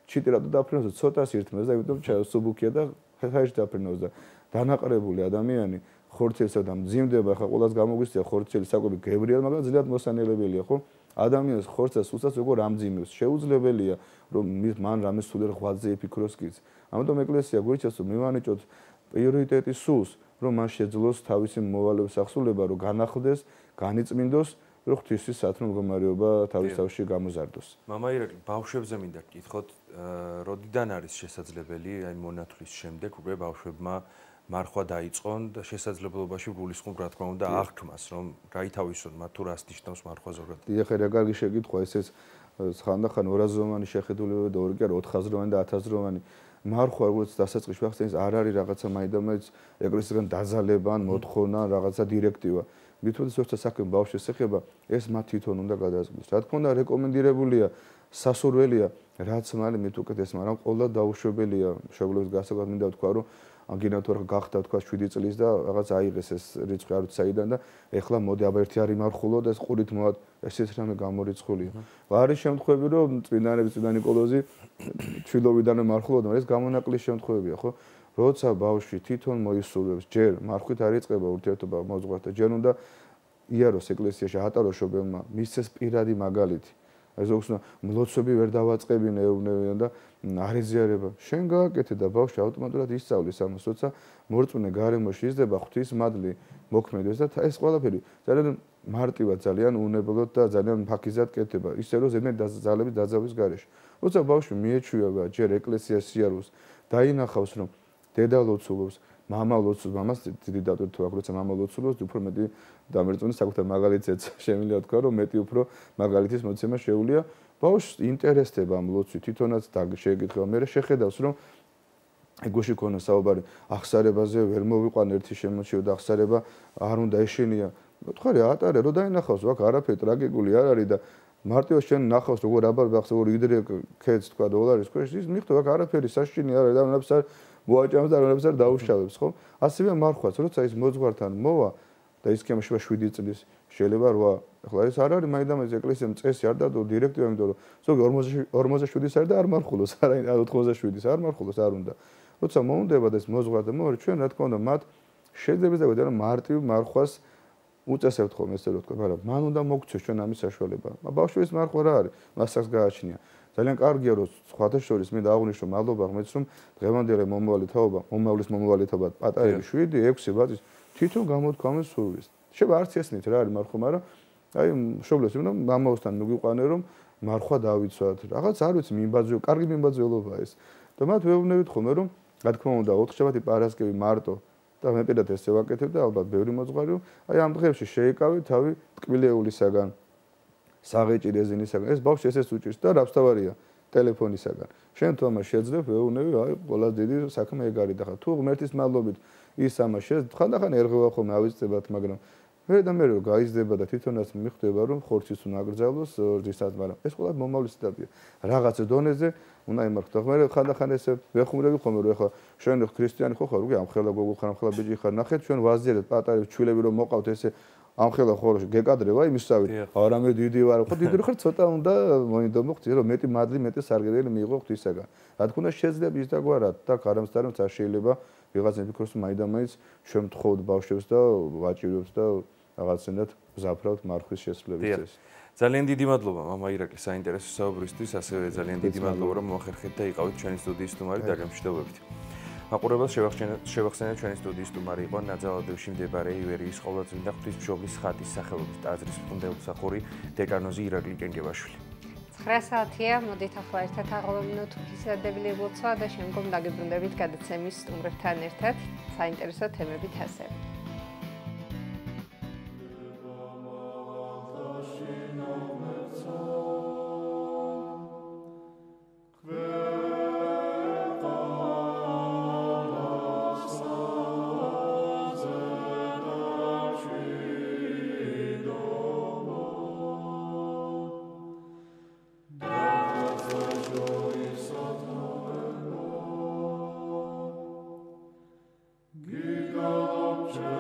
ჩიტი რატო დაფრინავს და ცოტას ირთმევს და იმიტომ სუბუქია და ხაიში დაფრინავს და დანაყრებული ადამიანი ხორცელსა და მძიმდება ხა ყოველას გამოგვისწია ხორცელი საკვები გებრიელ მაგრამ ძლიერად მოსანელებელია ხო ადამიანის ხორცას უცას როგორ ამძიმებს შეუძლებელია რომ მან რამე სულ ღვაწზე იფიქროს კიც ამიტომ ეკლესია გვიჩას რომ მივანიჭოთ პრიორიტეტი სულს რომ მან შეძლოს თავისი მოვალეობის აღსრულება რომ განახლდეს განიწმინდოს რომ ღვთისის სათნო მდგომარეობა თავის თავში გამოზარდოს მამა ირაკლი ბავშვებზე მინდა გკითხოთ როდიდან არის შესაძლებელი აი მონათვლის შემდეგ უკვე ბავშვებმა მარხვა დაიწყონ და შესაძლებლობაში გულისხმობ რა თქმა უნდა აღქმას რომ გაითავისონ მათ თუ რას ნიშნავს მარხვა ზოგადად. დიახ, რა კარგი შეკითხვა ესეც ხანდახან 200-ზოვანი შეხედულებები და 2 კი არა 400-ზოვანი და 1000-ზოვანი მარხვა როგორც დასაწყისში ახსენეს არ არის რაღაცა მაინდამაინც ეკლესიისგან დაზალება ან მოთხოვნა რაღაცა დირექტივა. მithოდეს როცა საქმე ბავშვს ეხება ეს მათ თვითონ უნდა გადაასწროს. რა თქმა უნდა რეკომენდირებულია სასურველია რაც მალე მით უკეთეს მაგრამ ყოლა დაუშვებელია მშობლების გასაგებად მინდა ვთქვა რომ აგინატორ გახდა თქვა 7 წლის და რაღაც აიღეს ეს რიცხვი არ ვიცი საიდან და ეხლა მოდი აბა ერთი არის მარხულო და ეს ყურით მოად ესეც რამე გამორიცხულია. არის შემთხვევები რომ წმინდანების წმინდა ნიკოლოზი ჩვილობიდანვე მარხულობდა ეს გამონაკლისის შემთხვევებია ხო? როცა ბავშვი თვითონ მოისურვებს ჯერ მარხვით არ იწყება ურთიერთობა მოზღვართან ჯერ უნდა იაროს ეკლესიაში ატაროს შობელმა მისცეს პირადი მაგალითი. ეს ზოგს მლოცვები ვერ დავაწყებინე ეუბნებიან და არ ეზიარება. შენ გააკეთე და ბავშვი ავტომატურად ისწავლის ამას, როცა მორწმუნე გარემოში იზრდება ღვთის მადლი მოქმედებს და ეს ყველაფერი ძალიან მარტივად, ძალიან უნებლოდ და ძალიან ფაქიზად კეთდება. ისე რომ ზედმეტ ძალების დაძაბვის გარეშე. როცა ბავშვი მიეჩვევა ჯერ ეკლესიას სიარულს, დაინახავს რომ დედა ლოცულობს, მამა ლოცულობს, მამას დიდი დატვირთვა თუ აქვს, როცა მამა ლოცულობს, უფრო მეტი დამერწმუნე საკუთარ მაგალითზეც შემიძლია თქვა, რომ მეტი უფრო მაგალითის მოცემა შეუძლია. ბავშვს ინტერესდება ამ ლოცვით, თვითონაც შეეკითხება, მე შეხედავს, რომ ეგოში ქონა საუბარი ახსარებაზე ვერ მოვიყვან ერთი შემოჩიო და ახსარება არ უნდა ეშენია. მოთხარი ატარე, რომ დაინახავს, აქ არაფერი ტრაგიკული არ არის და მარტივად შენ ნახავს როგორ აბარ ბახს როგორ იდრე ქეც თქვა დოლარის ქვეშ ის მიხვდა აქ არაფერი საშინი არ არის და რამებს არ მოაჭამს და რამებს არ დაუშავებს ხო ასევე მარხვაც როცა ის მოძღვართან მოვა და ის კემშვა 7 წლის შეიძლება 8 ახლა ეს არ არის მაინდამაინც ეკლესიამ წესი არ დადო დირექტივა იმიტომ რომ ზოგი 47-ის არის და არ მარხულოს არა 87-ის არ მარხულოს არ უნდა როცა მოუნდება და ეს მოძღვართან მოვა ჩვენ რა თქმა უნდა მათ შეძლებეს და რომ მარტივ მარხვას უწესებთ ხოლმე ესე რომ თქვა, მაგრამ მან უნდა მოგცეს ჩვენ ამის საშუალება. ბავშვის მარხვა რა არის? მასაც გააჩნია. ძალიან კარგია რომ სხვათა შორის მე დააღნიშნო მადლობა ღმერთს რომ დღევანდელი მომავლის მომავალი თაობა პატარები 7, 6 ბაძის თვითონ გამოთქვამეს სურვილს. შეიძლება არც ესნით რა არის მარხვა, მაგრამ აი მშობლებს უნდა მამაოსთან მიგვიყვანე რომ მარხვა დავიცვათ. რაღაც არ ვიცი მიმბაძვე, კარგი მიმბაძველობა ეს. და მათ ვეუბნებით ხოლმე რომ რა თქმა უნდა 4 შაბათი პარასკევი მარტო და მე პირადად ესე ვაკეთებ და ალბათ ბევრი მოძღვარი აი ამ დღეებში შეიკავი თავი ტკბილეულისაგან საღეჭი რეზინისაგან ეს ბავშვი ესეც უჭირს და რაბსთავარია ტელეფონისაგან შენ თუ ამას შეძლებ ვეუბნები აი ყველა დიდი საქმე ეგ არის და ხა თუ ღმერთის მადლობით ის ამას ხანდახან ერღვევა ხოლმე ავიწებათ მაგრამ მე და მე რომ გაიზრდება და თვითონაც მიხვდება რომ ხორცის უნდა აკრძალოს რძისად მაგრამ ეს ყველა მომავლის ეტაპია რაღაც დონეზე უნდა იმართო მე ხანდახან ესე ვეხუმრები ხოლმე რომ ეხლა შენ ქრისტიანი ხო ხარ უკვე ამხელა გოგოხარ ამხელა ბიჭი ხარ ნახეთ ჩვენ ვაზიარეთ პატარებს ჩვილები რომ მოყავთ ესე ამხელა ხო გეკადრება იმისავით არამედ დიდი ვარ ხო დიდი ხარ ცოტა უნდა მოინდომო ხთი რომ მეტი მადლი მეტი სარგებელი მიიღო ღვთისაგან რა თქმა უნდა შეიძლება ის დაგვარად და გარამსდარემ არ შეიძლება ვიღაცა ფიქრობს რომ მაინდამაინც შემთხოვთ ბავშვებს და ვაჭირებს და რაღაცნაირად ზაფრავთ მარხვის შესრულების წესს. ძალიან დიდი მადლობა მამა ირაკლი საინტერესო საუბრისთვის, ასევე ძალიან დიდი მადლობა რომ მოახერხეთ და იყავით ჩვენი სტუდიის სტუმარი და გამშვიდობებით. მაყურებელს შევახსენებ ჩვენი სტუდიის სტუმარი იყო ნაძალადევში მდებარე ივერიის ყოვლადწმინდა ღვთისმშობლის ხატის სახელობის ტაძრის ფუნდამენტური დეკანოზი ირაკლი კენკებაშვილი. 9 საათია, მოდით ახლა ერთად აღვევინოთ ღვთისადებული ლოცვა და შემდგომ დაგიბრუნდებით გადაცემის სტუმრებთან ერთად საინტერესო თემებით ასევე. Giga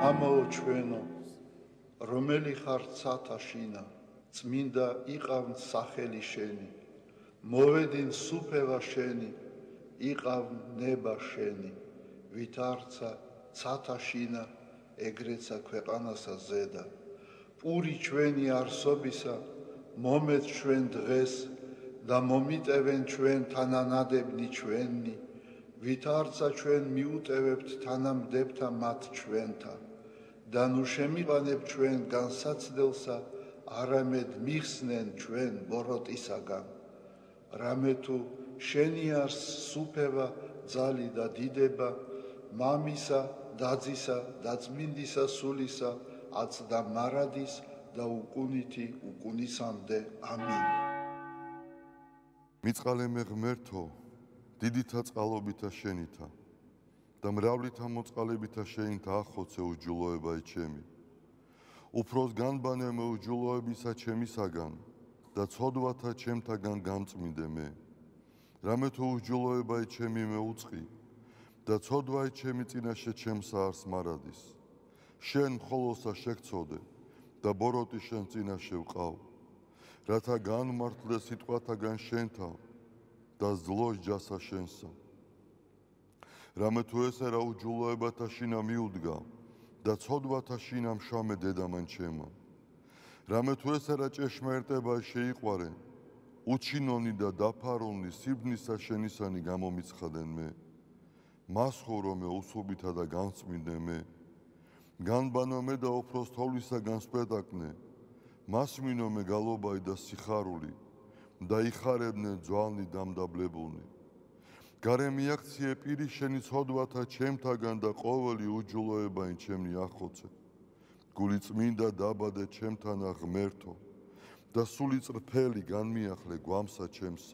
ამაო ჩვენო, რომელი ხარ ცათაშინა, წმინდა იყავ სახელი შენი, მოვედინ სუფევა შენი, იყავ ნება შენი, ვით არცა ცათაშინა, ეგრეცა ქვეყანასა ზედა. პური ჩვენი არსობისა, მომეც ჩვენ დღეს და მომიტევენ ჩვენ თანანადებნი ჩვენი, ვით არცა ჩვენ მიუტევებთ თანამდებთა მათ ჩვენთა. და ნუ შემიყანებ ჩვენ განსაცდელსა, არამედ მიხსნენ ჩვენ ბოროტისაგან. რამე თუ შენი არს სუფევა, ძალი და დიდება, მამისა, დაძისა და წმინდისა სულისა, აწდა მარადის და უკუნითი უკუნისამდე. ამინ. მიწყალე ღმერთო, დიდითა წყალობითა შენითა და მრავლითა მოწყალებითა შენითა ახოცე უჯულოება ჩემი. უფროს განბანე მე უჯულოებისა ჩემისაგან და ცოდვათა ჩემთაგან გამწმინდე მე. რამე თუ უჯულოება ჩემი მე უწყი და ცოდვა ჩემი წინაშე ჩემსა არს მარადის. შენ მხოლოსა შეგწოდე და ბოროტი შენ წინაშე ვყავ, რათა განმართლე სიტყვათაგან შენთა და ზლოს ჯასა შენსა. რამე თუ ესერა უჯულოებათა შინა მიუდგა და ცოდვათა შინა მშამე დედამან ჩემა. რამე თუ ესერა ჭეშმარიტება შეიყვარე, უჩინონი და დაფარონი სიბნისა შენისანი გამომიცხადენ მე. მას ხორო მე უსუბითა და განწმინდე მე. განბანო მე და უფროს თოვლისაგან სპეტაკნე, მას მინო მე გალობაი და სიხარული და იხარებდნენ ძვალნი დამდაბლებულნი. გარე მიაქციე პირი შენი ცოდვათა ჩემთაგან და ყოველი უჯულოებაი ჩემნი ახოცე. გული წმინდა დაბადე ჩემთანა ღმერთო და სული წრფელი განმიახლე გვამსა ჩემსა.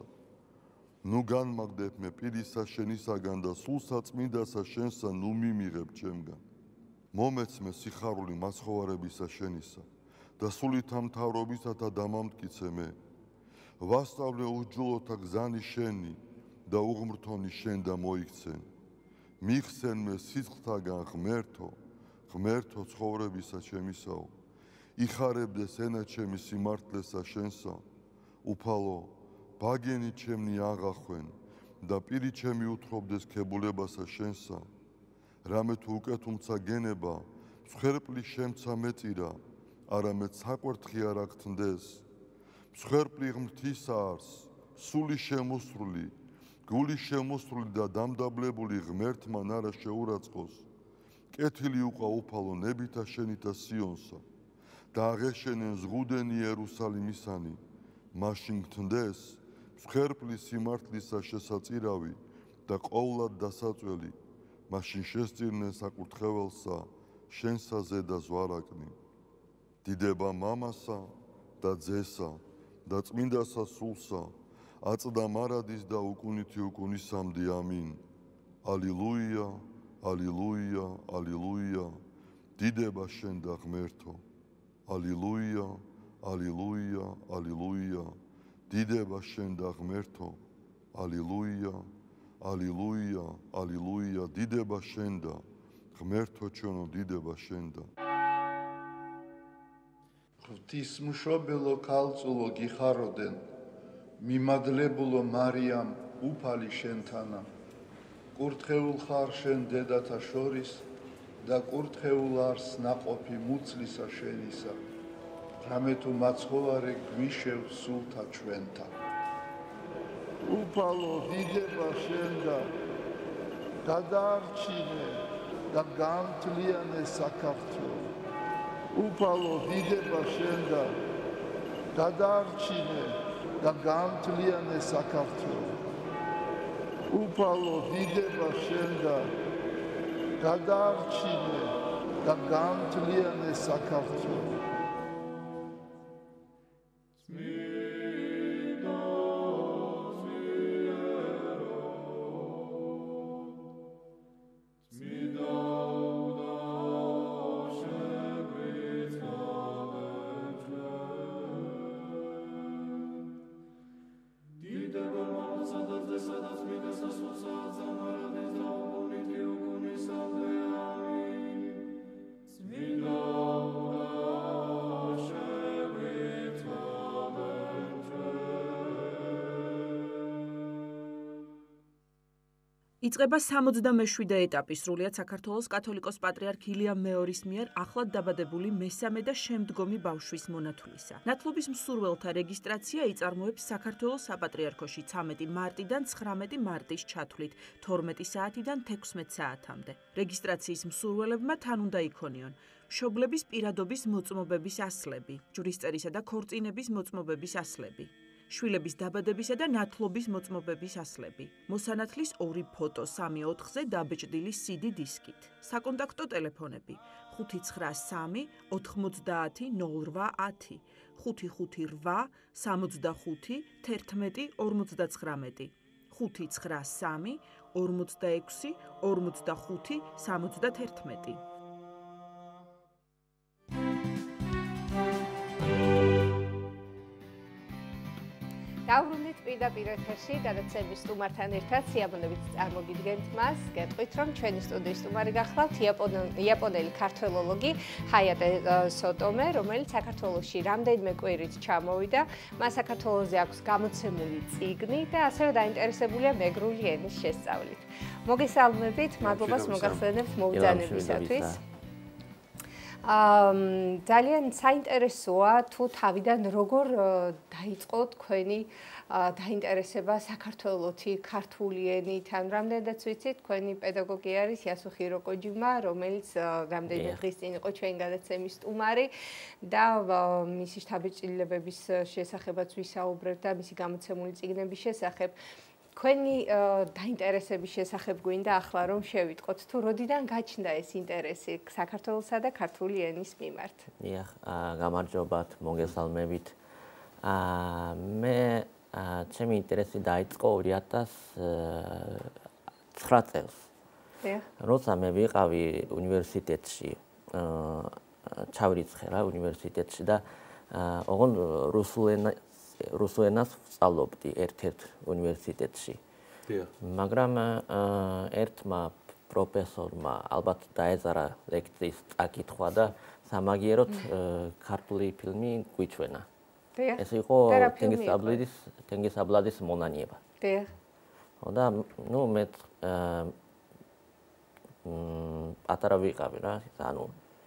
ნუ განმაგდებ მე პირისა შენისაგან და სულსა წმინდასა შენსა ნუ მიმიღებ ჩემგან. მომეცმე სიხარული მაცხოვარებისა შენისა და სულითა მთავრობისათა დამამტკიცე მე. ვასწავლე უჯულოთა გზანი შენი და უღმრთონი შენ და მოიქცენ. მიხსენ მე სიცხთაგან ღმერთო, ღმერთო ცხოვრებისა ჩემისაო. იხარებდეს ენა ჩემი სიმართლესა შენსა. უფალო, ბაგენი ჩემნი აღახვენ და პირი ჩემი უთხრობდეს ქებულებასა შენსა. რამე თუ უკეთუმცა გენება, მსხვერპლი შემცა მეწირა, არამედ საკვერთხი არ აგთნდეს. მსხვერპლი ღმრთისა არს, სული შემოსრული, გული შემოსრული და დამდაბლებული ღმერთმან არა შეურაცხყოს. კეთილი უყვა უფალო ნებითა შენითა სიონსა და აღეშენენ ზღუდენი იერუსალიმისანი. მაშინ გთნდეს მსხვერპლი სიმართლისა შესაწირავი და ყოვლად დასაწველი. მაშინ შესწირნენ საკურთხეველსა შენსა ზედა ზვარაკნი. დიდება მამასა და ძესა და წმინდასა სულსა, აწდა მარადის და უკუნითი უკუნისამდე. ამინ. ალილუია, ალილუია, ალილუია, დიდება შენ და ღმერთო. ალილუია, ალილუია, ალილუია, დიდება შენ და ღმერთო. ალილუია, ალილუია, ალილუია, დიდება შენ და ღმერთო ჩვენო, დიდება შენ და. ღვთისმშობელო ქალწულო გიხაროდენ, მიმადლებულო მარიამ უფალი შენთანა. კურთხეულ ხარ შენ დედათა შორის და კურთხეულ არს ნაყოფი მუცლისა შენისა. რამე თუ მაცხოვარე გვიშევ სულთა ჩვენთა. უფალო დიდება შენ და გადაარჩინე და გამთლიანე საქართველო. უფალო დიდება შენ და გადაარჩინე და გამთლიანე საქართველო. უფალო დიდება შენ და გადაარჩინე და გამთლიანე საქართველო. იწყება 67 ეტაპი სრულიად საქართველოს კათოლიკოს პატრიარქ ილიამ მეორის მიერ ახლად დაბადებული მესამე და შემდგომი ბავშვის მონათვლისა. ნათლობის მსურველთა რეგისტრაცია იწარმოებს საქართველოს საპატრიარქოში 13 მარტიდან 19 მარტის ჩათვლით 12 საათიდან 16 საათამდე. რეგისტრაციის მსურველებმა თან უნდა იქონიონ მშობლების პირადობის მოწმობების ასლები, ჯვრისწერისა და ქორწინების მოწმობების ასლები, შვილების დაბადებისა და ნათლობის მოწმობების ასლები, მოსანათლის 2 ფოტო 3/4-ზე დაბეჭდილი CD დისკით, საკონტაქტო ტელეფონები 593 90 0810, 558 65 11 59, 593 46 45 71. დავბრუნდით პირდაპირ ეთერში გადაცემის სტუმართან ერთად სიამოვნებით წარმოგიდგენთ მას. გეტყვით, რომ ჩვენი სტუდიის სტუმარი გახლავთ იაპონელი ქართველოლოგი ჰაიატე სოტომე, რომელიც საქართველოში რამდენიმე კვირით ჩამოვიდა. მას საქართველოზე აქვს გამოცემული წიგნი და ასევე დაინტერესებულია მეგრული ენის შესწავლით. მოგესალმებით, მადლობას მოგახსენებთ მობრძანებისათვის. ძალიან საინტერესოა თუ თავიდან როგორ დაიწყო თქვენი დაინტერესება საქართველოთი ქართული ენით, ან რამდენადაც ვიცით, თქვენი პედაგოგი არის იასუხი როკოჯიმა, რომელიც რამდენიმე დღის წინ იყო ჩვენი გადაცემის სტუმარი და მისი შთაბეჭდილებების შესახებაც ვისაუბრეთ და მისი გამოცემული წიგნების შესახებ. თქვენი დაინტერესების შესახებ გვინდა ახლა რომ შევიტყოთ თუ როდიდან გაჩნდა ეს ინტერესი საქართველოსა და ქართული ენის მიმართ. დიახ, გამარჯობათ, მოგესალმებით. მე ჩემი ინტერესი დაიწყო 2009 წელს. როცა მე ვიყავი უნივერსიტეტში, ჩავრიცხე რა უნივერსიტეტში და ოღონ რუსულ ენას ვსწავლობდი ერთ-ერთ უნივერსიტეტში. მაგრამ ერთმა პროფესორმა ალბათ დაეზარა ლექციის წაკითხვა და სამაგიეროდ ქართული ფილმი გვიჩვენა. ეს იყო თენგიზ აბლადის მონანება. და ნუ მე პატარა ვიყავი რა, ანუ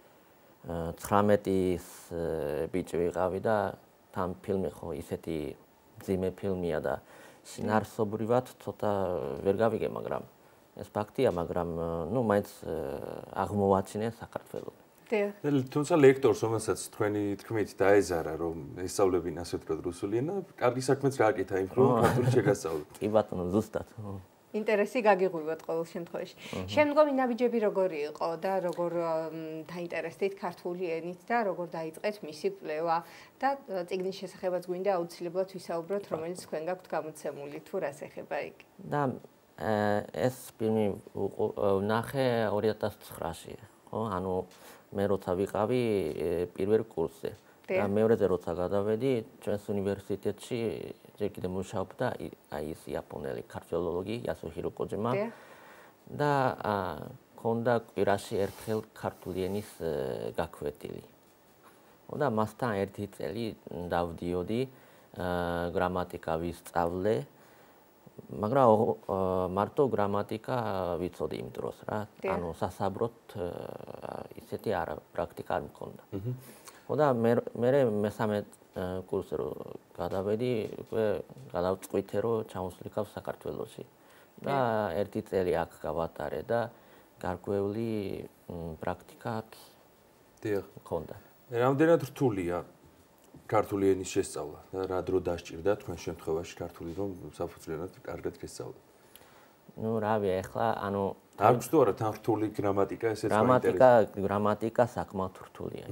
19-ის ბიჭი ვიყავი და თან ფილმი ხო ისეთი ძიმე ფილმია და შინაარსობრივად ცოტა ვერ გავიგე, მაგრამ ეს ფაქტია, მაგრამ ნუ მაინც აღმოვაჩინე საქართველოს. თუმცა ლექტორს, რომელსაც თქვენი თქმით დაეზარა, რომ ესწავლებინ ასე ვთქვათ რუსული ენა, კარგი საქმეც გააკეთა იმ რომ ქართული შეგასწავლოთ. კი ბატონო, ზუსტად. ინტერესი გაგიღვივოთ ყოველ შემთხვევაში. შემდგომი ნაბიჯები როგორი იყო და როგორ დაინტერესდით ქართული ენით და როგორ დაიწყეთ მისი კვლევა და წიგნის შესახებაც გვინდა აუცილებლად ვისაუბროთ, რომელიც თქვენ გაქვთ გამოცემული, თუ რას ეხება იქ. და ეს ფილმი ვნახე 2009-ში, ხო? ანუ მე როცა ვიყავი პირველ კურსზე და მეორეზე როცა გადავედი ჩვენს უნივერსიტეტში ჯერ კიდევ მუშაობდა ის იაპონელი ქართველოლოგი იასუხი როკოჯიმა და ქონდა კვირაში ერთხელ ქართული ენის გაკვეთილი. და მასთან ერთი წელი დავდიოდი გრამატიკა ვისწავლე, მაგრამ მარტო გრამატიკა ვიცოდი იმ დროს რა, ანუ სასაბროდ ისეთი არა პრაქტიკა არ მქონდა. და მე მესამე კურსზე რო გადავედი, უკვე გადავწყვიტე რომ ჩამოსვლიქავ საქართველოში. და ერთი წელი აქ გავატარე და გარკვეული პრაქტიკა მქონდა. რამდენად რთულია ქართული ენის შესწავლა და რა დრო დასჭირდა თქვენ შემთხვევაში ქართული რომ საფუძვლიანად კარგად გესწავლოთ? ნუ რავი, ახლა ანუ აქვს თუ არა თან რთული გრამატიკა, ესეც მაინტერესებს. გრამატიკა საკმაოდ რთულია.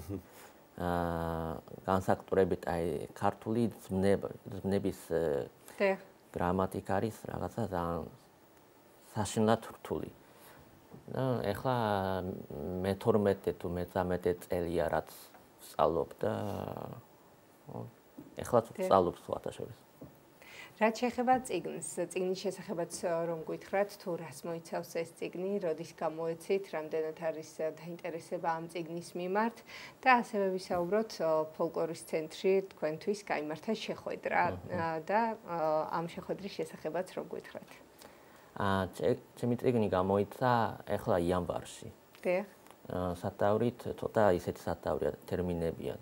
განსაკუთრებით აი ქართული ძმნების გრამატიკა არის რაღაცა ძალიან საშინლად რთული. და ახლა მე-12 თუ მე-13 წელია რაც ვსწავლობ და ეხლაც ვსწავლობ სხვათაშორის. რაც შეეხება წიგნს, წიგნის შესახებაც რომ გითხრათ, თუ რას მოიცავს ეს წიგნი, როდის გამოეცით, რამდენად არის დაინტერესება ამ წიგნის მიმართ და ასევე ვისაუბროთ ფოლკლორის ცენტრი თქვენთვის გაიმართა შეხვედრა და ამ შეხვედრის შესახებაც რომ გითხრათ. ჩემი წიგნი გამოიცა ახლა იანვარში. დიახ. სათაურით ცოტა ისეთი სათაურია ტერმინებია.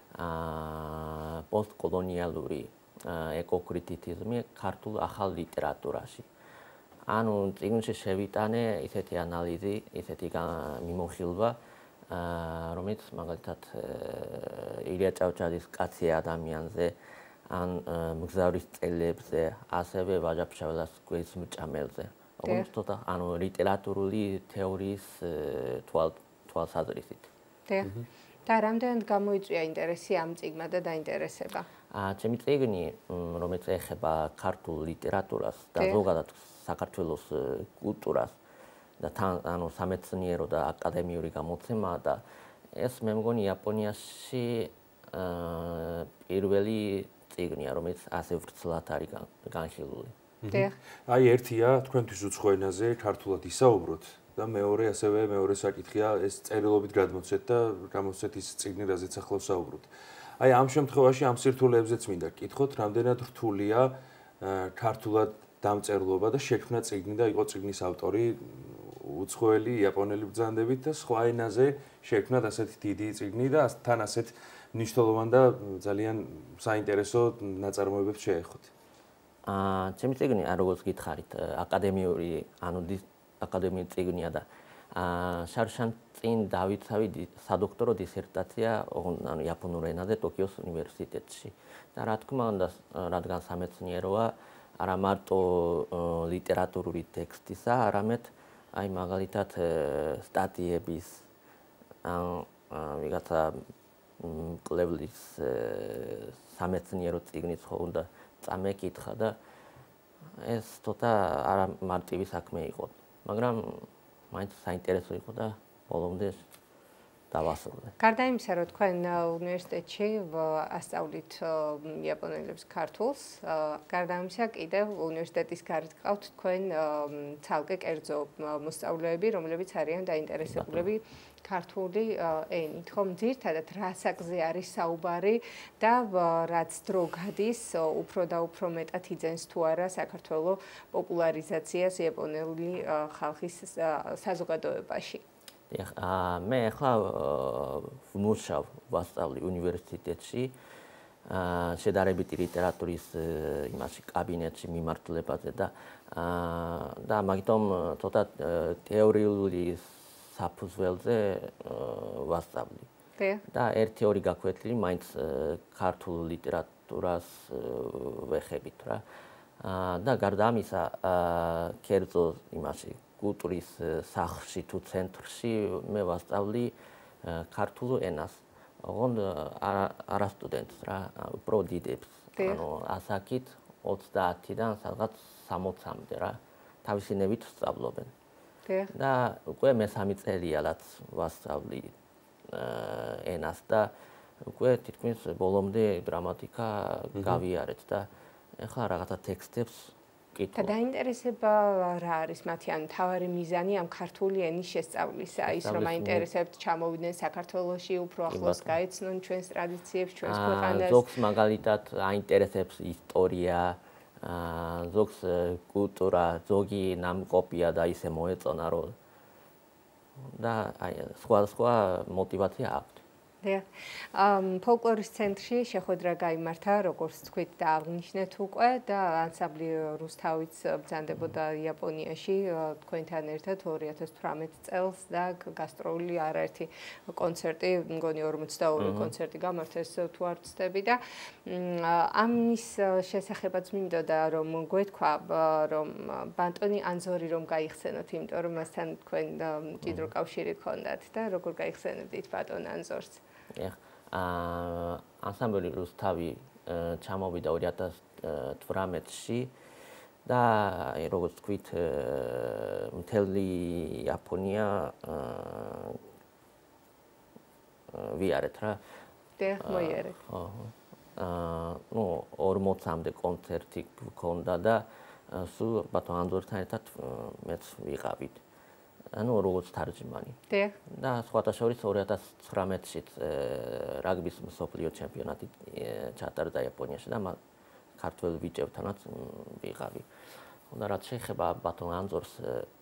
პოსტკოლონიალური ეკოკრიტიციზმი ქართულ ახალ ლიტერატურაში. ანუ წიგნში შევიტანე ისეთი ანალიზი, ისეთი მიმოხილვა, რომელიც მაგალითად ილია ჭავჭავაძის კაცი ადამიანზე, ან მგზავრის წელებზე, ასევე ვაჟა-ფშაველას გვერდის მჭამელზე. ოღონდ ცოტა ანუ ლიტერატურული თეორიის თვალსაზრისით. დიახ. და რამდენად გამოიწვია ინტერესი ამ წიგნმა და დაინტერესება? ჩემი წიგნი, რომელიც ეხება ქართულ ლიტერატურას და ზოგადად საქართველოს კულტურას და თან ანუ სამეცნიერო და აკადემიური გამოცემაა და ეს მე მგონი იაპონიაში პირველი წიგნია, რომელიც ასე ვრცლად არის განხილული. დიახ. აი ერთია თქვენთვის უცხო ენაზე ქართულად ისაუბროთ და მეორე საკითხია ეს წერილობით გადმოცეთ და გამოცეთ ის წიგნი, რაზეც ახლა ვსაუბრობთ. აი ამ შემთხვევაში ამ სირთულეებზეც მინდა გკითხოთ, რამდენად რთულია ქართულად დამწერლობა და შექმნა წიგნი და იყო წიგნის ავტორი უცხოელი იაპონელი ბრძანდებით და სხვა ენაზე შექმნათ ასეთი დიდი წიგნი და თან ასეთ მნიშვნელოვან და ძალიან საინტერესო ნაწარმოებებს შეეხოთ. ჩემი წიგნი, როგორც გითხარით, აკადემიური, ანუ აკადემიური წიგნია და შარშან წინ დავიცავი სადოქტორო დისერტაცია, ანუ იაპონურ ენაზე ტოკიოს უნივერსიტეტში. და რა თქმა უნდა, რადგან სამეცნიეროა, არა მარტო ლიტერატურული ტექსტისა, არამედ აი მაგალითად სტატიების ან ვიღაცა კვლევის სამეცნიერო წიგნიც ხო უნდა წამეკითხა და ეს ცოტა არა მარტივი საქმე იყო, მაგრამ მაინც საინტერესო იყო და ბოლომდე დავასრულე. გარდა იმისა, რომ თქვენ უნივერსიტეტში ასწავლით იაპონელებს ქართულს, გარდა იმისა კიდევ უნივერსიტეტის გარეთ გყავთ თქვენ ცალკე კერძო მოსწავლეები, რომლებიც არიან დაინტერესებულები ქართული ენით, ხომ? ძირითადად რა საკზე არის საუბარი და რაც დრო გადის, უფრო და უფრო მეტად იძენს თუ არა საქართველოს პოპულარიზაციას იაპონელი ხალხის საზოგადოებაში. მე ახლა ვმუშავ ვასწავლი უნივერსიტეტში შედარებითი ლიტერატურის იმაში კაბინეტში მიმართულებაზე და მაგიტომ ცოტა თეორიული საფუძველზე ვასწავლი. და 1-2 გაკვეთილი მაინც ქართულ ლიტერატურას ვეხებით რა. და გარდა ამისა კერძო იმაში კულტურის სახლში თუ ცენტრში მე ვასწავლი ქართულ ენას. ოღონდ არა სტუდენტს რა, უბრალოდ დიდებს. ანუ ასაკით 30-დან სადღაც 60-მდე რა, თავისინებით სწავლობენ. და უკვე მესამე წელია რაც ვასწავლი ენას და უკვე თითქმის ბოლომდე გრამატიკა გავიარეთ და ეხლა რაღაცა ტექსტებს და დაინტერესება რა არის მათი, ანუ თავარი მიზანი ამ ქართული ენის შესწავლისა, ის რომ აინტერესებთ ჩამოვიდნენ საქართველოში, უფრო ახლოს გაეცნონ ჩვენს ტრადიციებს, ჩვენს ქვეყანას. ზოგს მაგალითად აინტერესებს ისტორია, ზოგს კულტურა, ზოგი ნამკოპია და ისე მოეწონა რომ და აი სხვა мотивация აქვს. ფოლკლორის ცენტრში შეხვედრა გაიმართა, როგორც თქვით და აღნიშნეთ უკვე და ანსამბლი რუსთავიც ბრძანდებოდა იაპონიაში თქვენთან ერთად 2018 წელს და გასტროლი არაერთი კონცერტი, მგონი 42 კონცერტი გამართეს თუ არ ვცდები და ამის შესახებაც მინდოდა რომ გვეთქვა რომ ბანტონი ანზორი რომ გაიხსენოთ, იმიტომ რომ მასთან თქვენ მჭიდრო კავშირი გქონდათ და როგორ გაიხსენებდით ბანტონ ანზორს? ანსამბლი რუსთავი ჩამოვიდა 2018-ში და როგორც თქვით მთელი იაპონია ვიარეთ რა. მოიარეთ. ნუ 40-მდე კონცერტი გქონდა და სულ ბატონ ანზორთან ერთად მეც ვიყავით. ანუ როგორც თარჯმანი. და სხვათა შორის 2019-ში რაგბის მსოფლიო ჩემპიონატი ჩატარდა იაპონიაში და ქართველ ბიჭებთანაც ვიყავი. და რაც შეეხება ბატონ ანძორს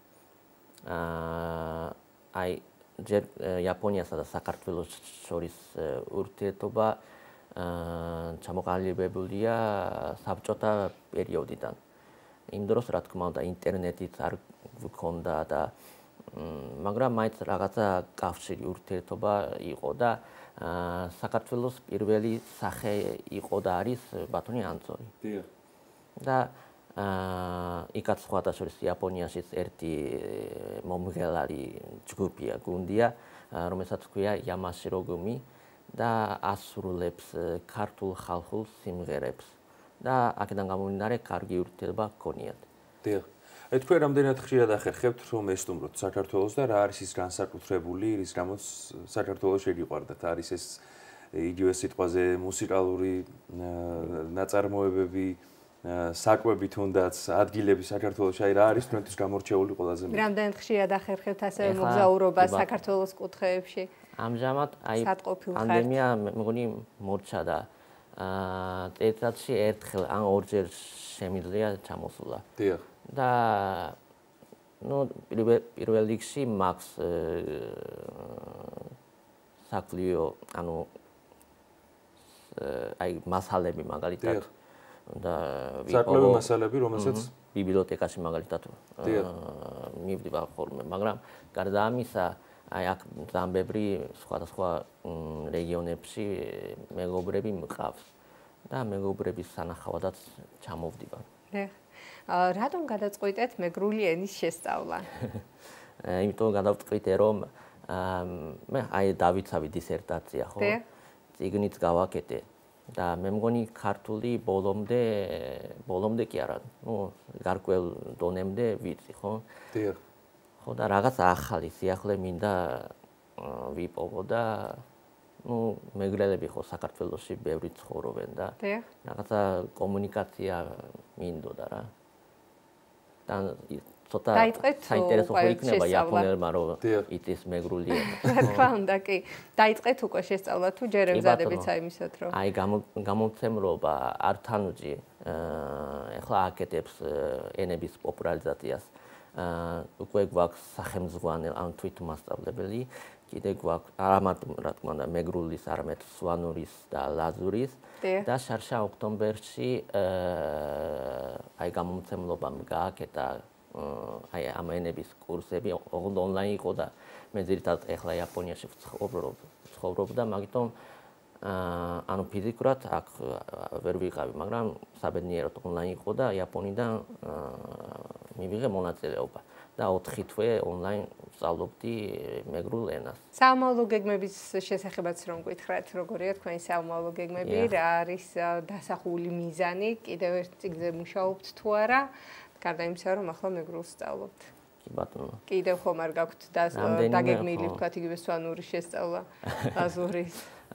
აი ჯერ იაპონიასა და საქართველოს შორის ურთიერთობა ჩამოყალიბებულია საბჭოთა პერიოდიდან. იმ დროს რა თქმა უნდა ინტერნეტიც არ გქონდა და მაგრამ მაინც რაღაცა კავშირი ურთიერთობა იყო და საქართველოს პირველი სახე იყო და არის ბატონი ანძორი. დიახ. და იქაც სხვათა შორის იაპონიაშიც ერთი მომღერალი ჯგუფია, გუნდია, რომელსაც ჰქვია იამაშირო გუმი და ასრულებს ქართულ ხალხურ სიმღერებს და აქედან გამომდინარე კარგი ურთიერთობა ჰქონიათ. დიახ. აი თქვენ რამდენად ხშირად ახერხებთ რომ ესტუმროთ საქართველოს და რა არის ის განსაკუთრებული, რის გამოც საქართველოს შეგიყვარდათ? არის ეს იგივე სიტყვაზე მუსიკალური ნაწარმოებები, საკვები თუნდაც, ადგილები საქართველოში, აი რა არის თქვენთვის გამორჩეული ყველაზე მეტი? რამდენად ხშირად ახერხებთ ასევე მოგზაურობას საქართველოს კუთხეებში? ამჟამად აი პანდემია მეგონი მორჩა და წელიწადში ერთხელ ან ორჯერ შემიძლია ჩამოსულა. დიახ. და ნუ პირველ რიგში მაქვს საკვლიო ანუ აი მასალები მაგალითად და საკვლიო მასალები რომელსაც ბიბლიოთეკაში მაგალითად მივდივარ ხოლმე მაგრამ გარდა ამისა აი აქ ზამბებრი სხვადასხვა რეგიონებში მეგობრები მყავს და მეგობრების სანახავადაც ჩამოვდივარ. რატომ გადაწყვიტეთ მეგრული ენის შესწავლა? იმიტომ გადავწყვიტე რომ მე აი დავიცავი დისერტაცია ხო? წიგნიც გავაკეთე და მე მგონი ქართული ბოლომდე კი არა, ნუ გარკვეულ დონემდე ვიცი ხო? დიახ. ხო და რაღაც ახალი სიახლე მინდა ვიპოვო და ნუ მეგრელები ხო საქართველოში ბევრი ცხოვრობენ და რაღაცა კომუნიკაცია მინდოდა რა. და ცოტა საინტერესო ხო იქნება იაპონელმა რომ იტის მეგრული ენა. რა თქმა უნდა კი. დაიწყეთ უკვე შესწავლა თუ ჯერ ემზადებიც აიმისოთ რომ. აი გამომცემლობა ართანუჯი ეხლა აკეთებს ენების პოპულარიზაციას. უკვე გვაქვს სახელმძღვანელი ან თვითმასწავლებელი, კიდე გვაქვს არა მარტო რა თქმა უნდა მეგრულის, არამედ სვანურის და ლაზურის და შარშა ოქტომბერში აი გამომცემლობამ გააკეთა აი ამ ენების კურსები, ოღონდ ონლაინ იყო და მე ძირითადად ეხლა იაპონიაში ვცხოვრობ და მაგიტომ ანუ ფიზიკურად აქ ვერ ვიყავი, მაგრამ საბედნიეროდ ონლაინ იყო და იაპონიდან მივიღე მონაწილეობა და 4 თვე ონლაინ ვსწავლობდი მეგრულ ენას. საომავლო გეგმების შესახებაც რომ გითხრათ, როგორია თქვენი საომავლო გეგმები, რა არის დასახული მიზანი, კიდევ ერთ წიგნზე მუშაობთ თუ არა, გარდა იმისა, რომ ახლა მეგრულს სწავლობთ. კი ბატონო. კიდევ ხომ არ გაქვთ დაგეგმილი ვთქვათ იგივე სვანურის შესწავლა, ლაზურის.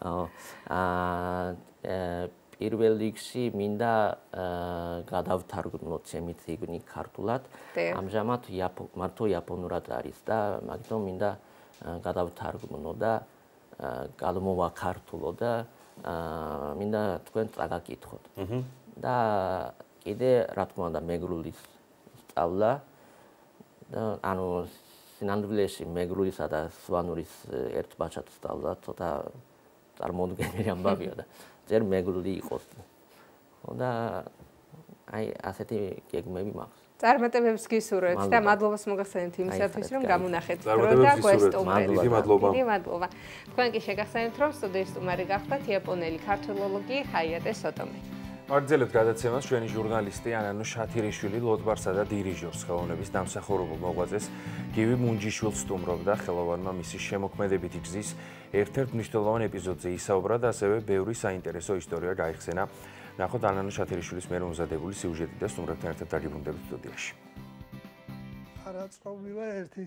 პირველ რიგში მინდა გადავთარგმნოთ ჩემი წიგნი ქართულად. ამჟამად მარტო იაპონურად არის და მაგიტომ მინდა გადავთარგმნო და გადმოვა ქართულო და მინდა თქვენ წაგაკითხოთ. და კიდე რა თქმა უნდა მეგრულის სწავლა და ანუ სინამდვილეში მეგრულისა და სვანურის ერთბაშად სწავლა ცოტა წარმოუდგენელი ამბავია და ჯერ მეგრული იყოს. და აი ასეთი გეგმები მაქვს. წარმატებებს გისურვებთ და მადლობას მოგახსენებთ იმისათვის რომ გამონახეთ დრო და გვესტუმრეთ. დიდი მადლობა. თქვენ კი შეგახსენებთ რომ სტუდიის სტუმარი გახდათ იაპონელი ქართველოლოგი ჰაიატე სოტომი. ვაგრძელებთ გადაცემას ჩვენი ჟურნალისტი ანანუ შათირიშვილი ლოტბარსა და დირიჟორს ხელოვნების დამსახურებელ მოღვაწეს გივი მუნჯიშვილს სტუმრობდა ხელოვანმა მისი შემოქმედებითი გზის ერთ-ერთ მნიშვნელოვან ეპიზოდზე ისაუბრა და ასევე ბევრი საინტერესო ისტორია გაიხსენა. ნახოთ ანანუ შათირიშვილის მიერ მომზადებული სიუჟეტი და სტუმრებთან ერთად დაგიბრუნდებით სტუდიაში. არა წყობილა ერთი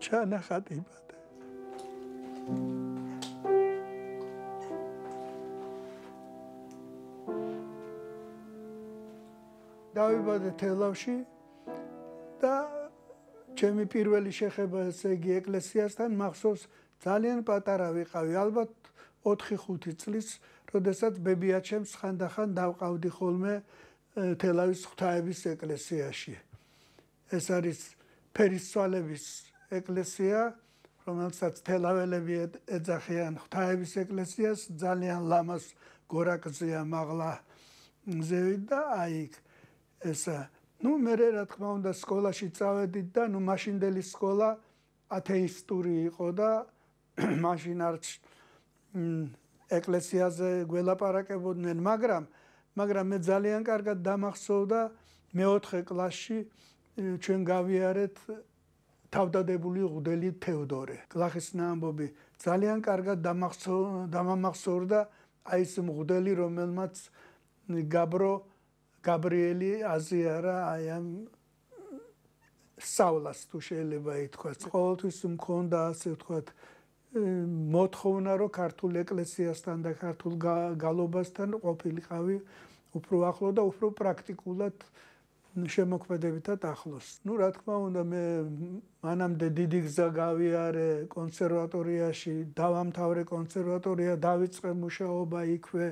ჩანახატ იბადე. დავიბადე თელავში და ჩემი პირველი შეხება ესე იგი ეკლესიასთან მახსოვს ძალიან პატარა ვიყავი, ალბათ 4-5 წლის, როდესაც ბებიაჩემს ხანდახან დავყავდი ხოლმე თელავის ღვთაების ეკლესიაში. ეს არის ფერისცვალების ეკლესია, რომელსაც თელაველები ეძახიან ღვთაების ეკლესიას, ძალიან ლამას გორაკზეა მაღლა ზევით და აი ესა მე რა თქმა უნდა სკოლაში წავედით და მაშინდელი სკოლა ათეისტური იყო და მაშინ არც ეკლესიაზე გველაპარაკებოდნენ, მაგრამ მე ძალიან კარგად დამახსოვდა მე-4 კლასში ჩვენ გავიარეთ თავდადებული ღუდელი თევდორე. გლახისნა ამბობი ძალიან კარგად დამამახსოვრდა აი ეს მღუდელი, რომელმაც გაბრიელი აზიარა აი ამ სწავლას თუ შეიძლება ითქვას. ყოველთვის მქონდა ასე ვთქვათ მოთხოვნა, რომ ქართულ ეკლესიასთან და ქართულ გალობასთან ყოფილიყავი უფრო ახლო და უფრო პრაქტიკულად შემოქმედებითად ახლოს. რა თქმა უნდა მე მანამდე დიდი გზა გავიარე კონსერვატორიაში, დავამთავრე კონსერვატორია, დავიწყე მუშაობა იქვე.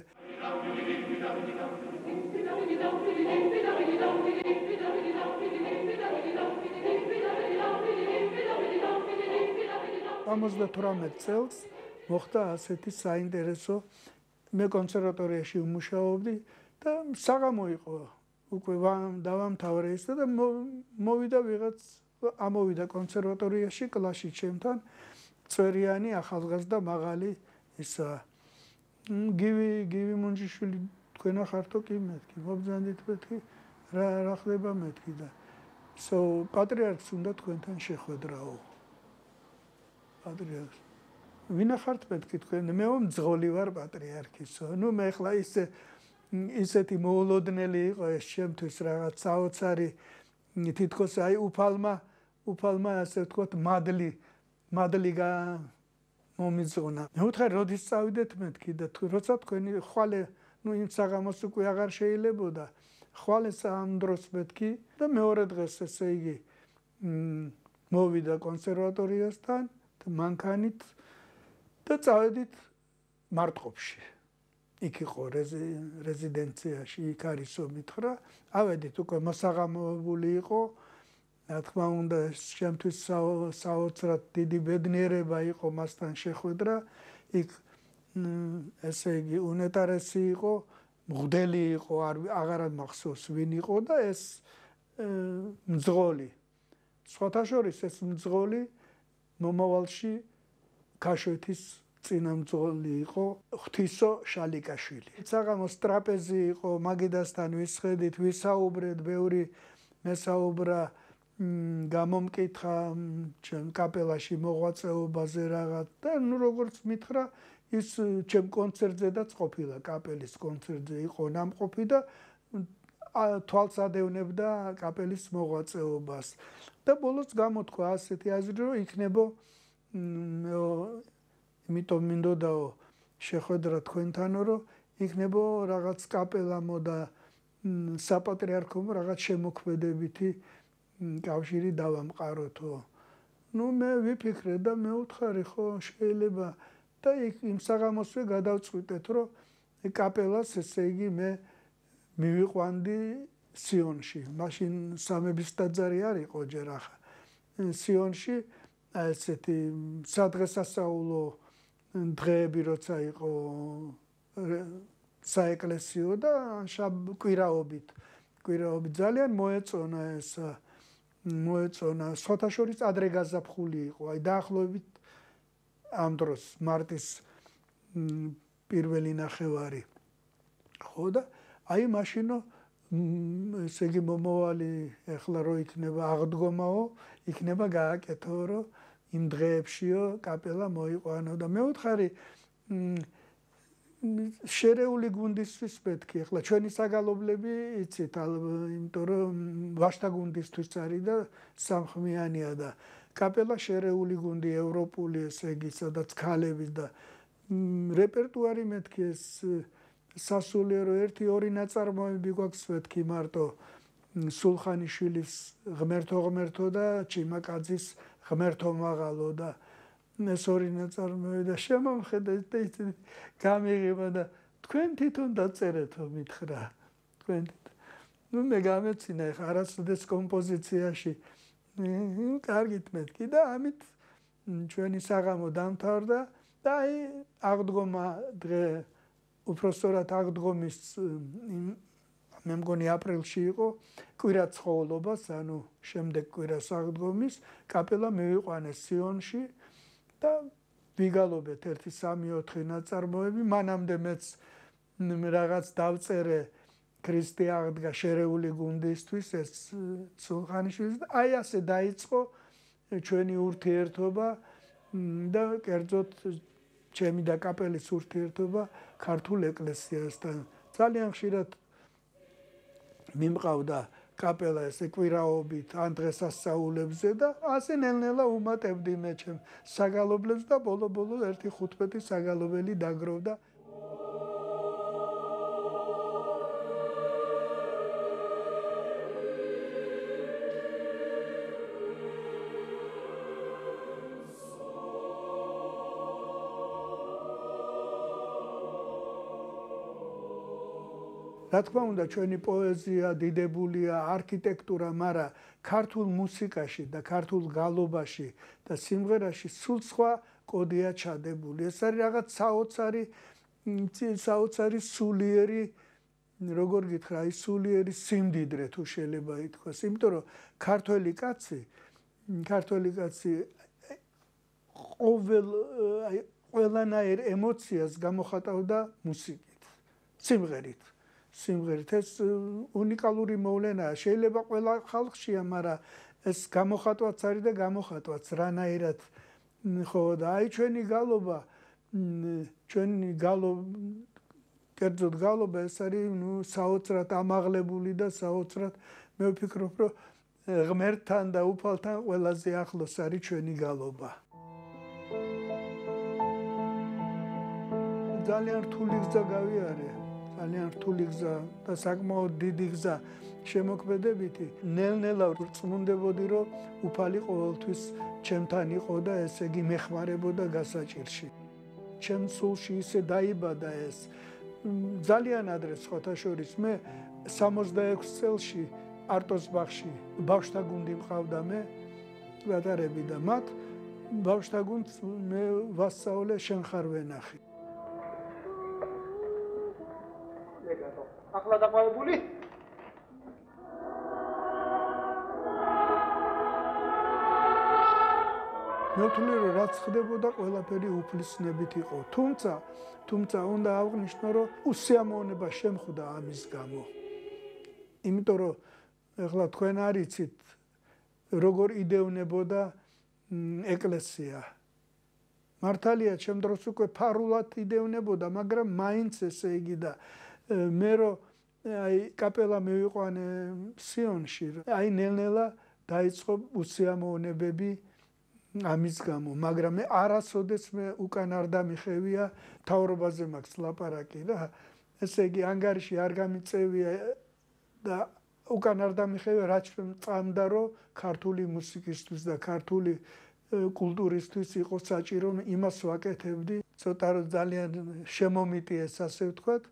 $18 წელს მოხდა ასეთი საინტერესო, მე კონსერვატორიაში ვმუშაობდი და საღამო იყო, უკვე დავამთავრე ის და მოვიდა ვიღაც, ამოვიდა კონსერვატორიაში კლასში ჩემთან წვერიანი ახალგაზრდა მაღალი ისა გივი მუნჯიშვილი, თქვენ ახართო კი მეთქი, მობრძანდით მეთქი, რა ხდება მეთქი და პატრიარქს უნდა თქვენთან შეხვედრაო. პატრიარქს ვინ ახართ მეთქი თქვენ? მე მძღოლი ვარ პატრიარქისო. მე ახლა ისეთი მოულოდნელი იყო ეს ჩემთვის რაღაც საოცარი, თითქოს აი უფალმა ასე ვთქვათ მადლი მომიძღვნა. მე ვუთხარი როდის წავიდეთ მეთქი და როცა თქვენი ხვალე იმ საღამოს უკვე აღარ შეიძლებოდა, ხვალე ამ დროს მეთქი და მეორე დღეს ესე იგი მოვიდა კონსერვატორიასთან მანქანით და წავედით მარტყოფში. იქ იყო რეზიდენციაში, იქ არის მითხრა, ავედით უკვე მოსაღამოებული იყო. რა თქმა უნდა, ჩემთვის საოცრად დიდი ბედნიერება იყო მასთან შეხვედრა. იქ ესე იგი უნეტარესი იყო, მღვდელი იყო, აღარ მახსოვს ვინ იყო და ეს მძღოლი. სხვათა შორის ეს მძღოლი მომავალში ქაშვეთის წინამძღოლი იყო ღვთისო შალიკაშვილი. საღამოს ტრაპეზი იყო, მაგიდასთან ვისხედით, ვისაუბრეთ, ბევრი მესაუბრა გამომკითხა ჩემ კაპელაში მოღვაწეობაზე რაღაც და როგორც მითხრა ის ჩემ კონცერტზე და ყოფილა კაპელის კონცერტზე იყო ნამყოფი და თვალს ადევნებდა კაპელის მოღვაწეობას და ბოლოს გამოთქვა ასეთი აზრი, რომ იქნებო იმიტომ მინდოდაო შეხვედრა თქვენთანო, რომ იქნებო რაღაც კაპელამო და საპატრიარქომო რაღაც შემოქმედებითი კავშირი დავამყაროთო. მე ვიფიქრე და მე ვუთხარი, ხო შეიძლება და იმ საღამოსვე გადავწყვიტეთ, რომ კაპელას ესე იგი მე მივიყვანდი სიონში. მაშინ სამების ტაძარი არ იყო ჯერ ახლა. სიონში ესეთი სადღესასწაულო დღეები როცა იყო საეკლესიო და კვირაობით ძალიან მოეწონა ეს სხვათა შორის ადრე გაზაფხული იყო, აი დაახლოებით ამ დროს მარტის პირველი ნახევარი. ხო და აი მაშინო ესე იგი მომავალი ეხლა რო იქნება აღდგომაო, იქნება გააკეთო, რომ იმ დღეებშიო კაპელა მოიყვანო და მე ვუთხარი შერეული გუნდისთვის მეთქი. ეხლა ჩვენი საგალობლები იცით, იმიტომ რომ ვაშთა გუნდისთვის არის და სამხმიანია და კაპელა შერეული გუნდი ევროპული, ესე იგი, სადაც ქალების და რეპერტუარი მეთქი ეს სასულიერო 1-2 ნაწარმოები გვაქვს მეთქი მარტო სულხანიშვილის ღმერთო და ჩიმაკაძის ღმერთო მაღალო და ეს 2 ნაწარმოები და შემომხედა და გამიღება და თქვენ თვითონ დაწერეთო მითხრა თქვენ მე გამეცინა ხა არასოდეს კომპოზიციაში კარგით მეთქი და ამით ჩვენი საღამო დამთავრდა და აი აღდგომა დღე უпростоრად აღდგომის მე მგონი აპრილში იყო კვირაცხოვლობას ანუ შემდეგ კვირას აღდგომის კაპელა მივიყვანეს სიონში და ვიგალობეთ 1-3-4 ნაწარმოები მანამდე მეც რაღაც დავწერე ქრისტე აღდგა შერეული გუნდისთვის ეს სულხანიშვილის და აი ასე დაიწყო ჩვენი ურთიერთობა და კერძოდ ჩემი და კაპელის ურთიერთობა ქართულ ეკლესიასთან ძალიან ხშირად მიმყავდა კაპელა ესე კვირაობით ან დღესასწაულებზე და ასე ნელ-ნელა უმატებდი მე ჩემ საგალობლებს და ბოლო-ბოლო 1-15 საგალობელი დაგროვდა რა თქმა უნდა ჩვენი პოეზია დიდებულია არქიტექტურა მაგრამ ქართულ მუსიკაში და ქართულ გალობაში და სიმღერაში სულ სხვა კოდია ჩადებული ეს არის რაღაც საოცარი სულიერი როგორ გითხრა ის სულიერი სიმდიდრე თუ შეიძლება ითქვას იმიტომ რომ ქართველი კაცი ყველანაირ ემოციას გამოხატავდა მუსიკით სიმღერით ეს უნიკალური მოვლენაა შეიძლება ყველა ხალხშია მაგრამ ეს გამოხატვაც არის და გამოხატვაც რანაირად ხო და აი ჩვენი კერძოდ გალობა ეს არის საოცრად ამაღლებული და საოცრად მე ვფიქრობ რომ ღმერთთან და უფალთან ყველაზე ახლოს არის ჩვენი გალობა ძალიან რთული გზა გავიარე ძალიან რთული გზა და საკმაოდ დიდი გზა შემოქმედებითი ნელ-ნელა წმუნდებოდი რომ უფალი ყოველთვის ჩემთან იყო და ესე იგი მეხმარებოდა გასაჭირში ჩემ სულში ისე დაიბადა ეს ძალიან ადრე სხვათა შორის მე 66 წელში არტოს ბაღში ბავშვთა გუნდი მყავდა მე ვატარები და მათ ბავშვთა გუნდს მე ვასწავლე შენ ხარ ვენახი ახლა დაყვებული მე ვთვლი რომ რაც ხდებოდა ყველაფერი უფლისნებით იყო თუმცა უნდა აღვნიშნო რომ უსიამოვნება შემხვდა ამის გამო იმიტომ რომ ახლა თქვენ არიცით როგორ იდევნებოდა ეკლესია მართალია ჩემ დროს უკვე ფარულად იდევნებოდა მაგრამ მაინც ესე იგი და მე რომ აი კაპელა მივიყვანე სიონში აი ნელ-ნელა დაიწყო უსიამოვნებები ამის გამო მაგრამ მე არასოდეს მე უკან არ დამიხევია თავრობაზე მაქვს ლაპარაკი რა ესე იგი ანგარიში არ გამიწევია და უკან არ დამიხევია რაც წამდა რომ ქართული მუსიკისთვის და ქართული კულტურისთვის იყო საჭირო იმას ვაკეთებდი ცოტა რომ ძალიან შემომიტიეს ასე ვთქვათ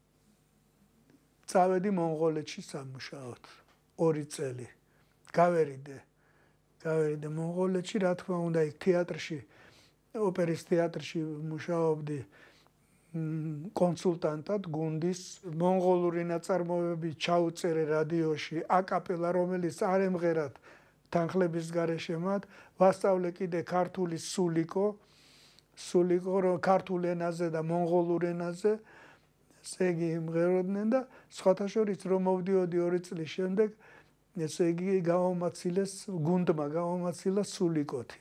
წავედი მონღოლეთში სამუშაოდ 2 წელი გავერიდე მონღოლეთში რა თქმა უნდა იქ თეატრში ოპერის თეატრში მუშაობდი კონსულტანტად გუნდის მონღოლური ნაწარმოებები ჩაუწერე რადიოში აკაპელა რომელიც არ ემღერათ თანხლების გარეშე მათ ვასწავლე კიდე ქართული სულიკო რომ ქართულ ენაზე და მონღოლურ ენაზე ესე იგი იმღეროდნენ და სხვათა შორის რომ მოვდიოდი 2 წლის შემდეგ ესე იგი გუნდმა გაომაცილა სულიკოთი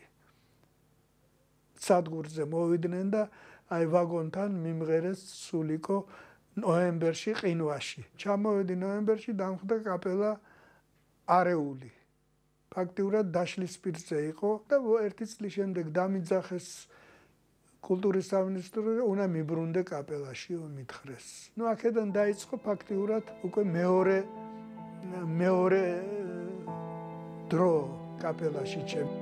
სადგურზე მოვიდნენ და აი ვაგონთან მიმღერეს სულიკო ნოემბერში ყინვაში ჩამოვედი ნოემბერში დამხვდა კაპელა არეული ფაქტიურად დაშლის პირზე იყო და ერთი წლის შემდეგ დამიძახეს კულტურის სამინისტროში და უნდა მიბრუნდე კაპელაში მითხრეს. ნუ აქედან დაიწყო ფაქტიურად უკვე მეორე დრო კაპელაში ჩემი.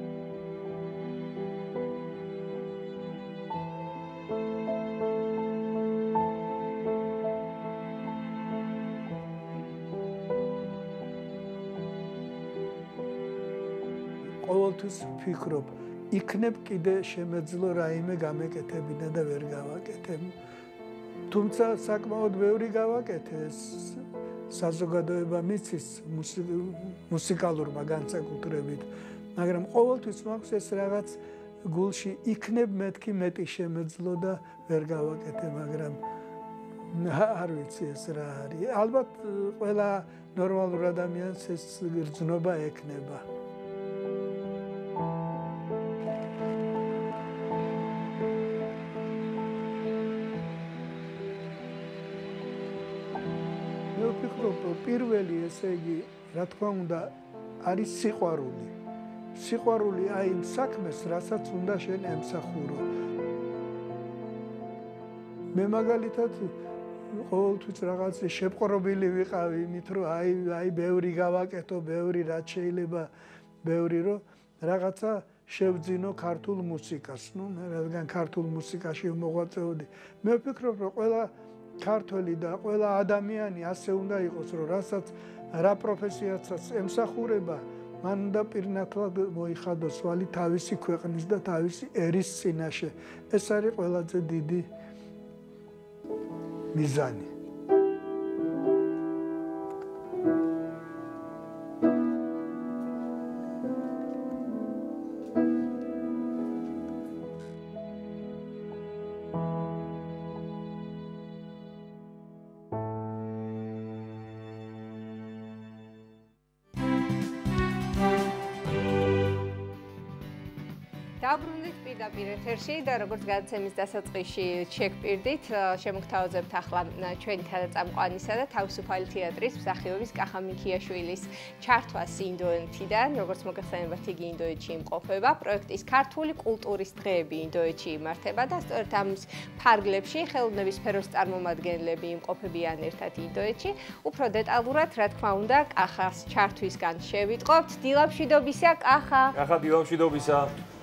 ყოველთვის ვფიქრობ, იქნებ კიდე შემეძლო რაიმე გამეკეთებინა და ვერ გავაკეთებ. თუმცა საკმაოდ ბევრი გავაკეთე ეს საზოგადოება მიცის მუსიკალურმა განსაკუთრებით, მაგრამ ყოველთვის მაქვს ეს რაღაც გულში იქნებ მეთქი მეტი შემეძლო და ვერ გავაკეთე, მაგრამ არ ვიცი ეს რა არის. ალბათ ყველა ნორმალურ ადამიანს ეს გრძნობა ექნება. პირველი ესე იგი, რა თქმა უნდა, არის სიყვარული. სიყვარული აი იმ საქმეს, რასაც უნდა შენ ემსახურო. მე მაგალითად ყოველთვის რაღაც შეპყრობილი ვიყავი, იმით რომ აი ბევრი გავაკეთო, ბევრი რაც შეიძლება, ბევრი რომ რაღაცა შევძინო ქართულ მუსიკას. ნუ მე რადგან ქართულ მუსიკაში მოღვაწეობდი, მე ვფიქრობ, რომ ყველა ქართველი და ყველა ადამიანი ასე უნდა იყოს, რომ რასაც რა პროფესიაცაც ემსახურება, მან უნდა პირნათლად მოიხადოს ვალი თავისი ქვეყნის და თავისი ერის წინაშე. ეს არის ყველაზე დიდი მიზანი. დაბრუნდით პირდაპირ ეთერში და როგორც გადაცემის დასაწყისში შეგპირდით, შემოგთავაზებთ ახლა ჩვენი თანაწამყვანისა და თავისუფალი თეატრის მსახიობის კახა მიქიაშვილის ჩართვას ინდოეთიდან, როგორც მოგეხსენებათ, იგი ინდოეთში იმყოფება. პროექტის ქართული კულტურის დღეები ინდოეთში იმართება და სწორედ ამის ფარგლებში ხელოვნების სფეროს წარმომადგენლები იმყოფებიან ერთად ინდოეთში. უფრო დეტალურად, რა თქმა უნდა, კახას ჩართვისგან შევიტყობთ. დილამშვიდობისა, კახა. კახა, დილამშვიდობისა.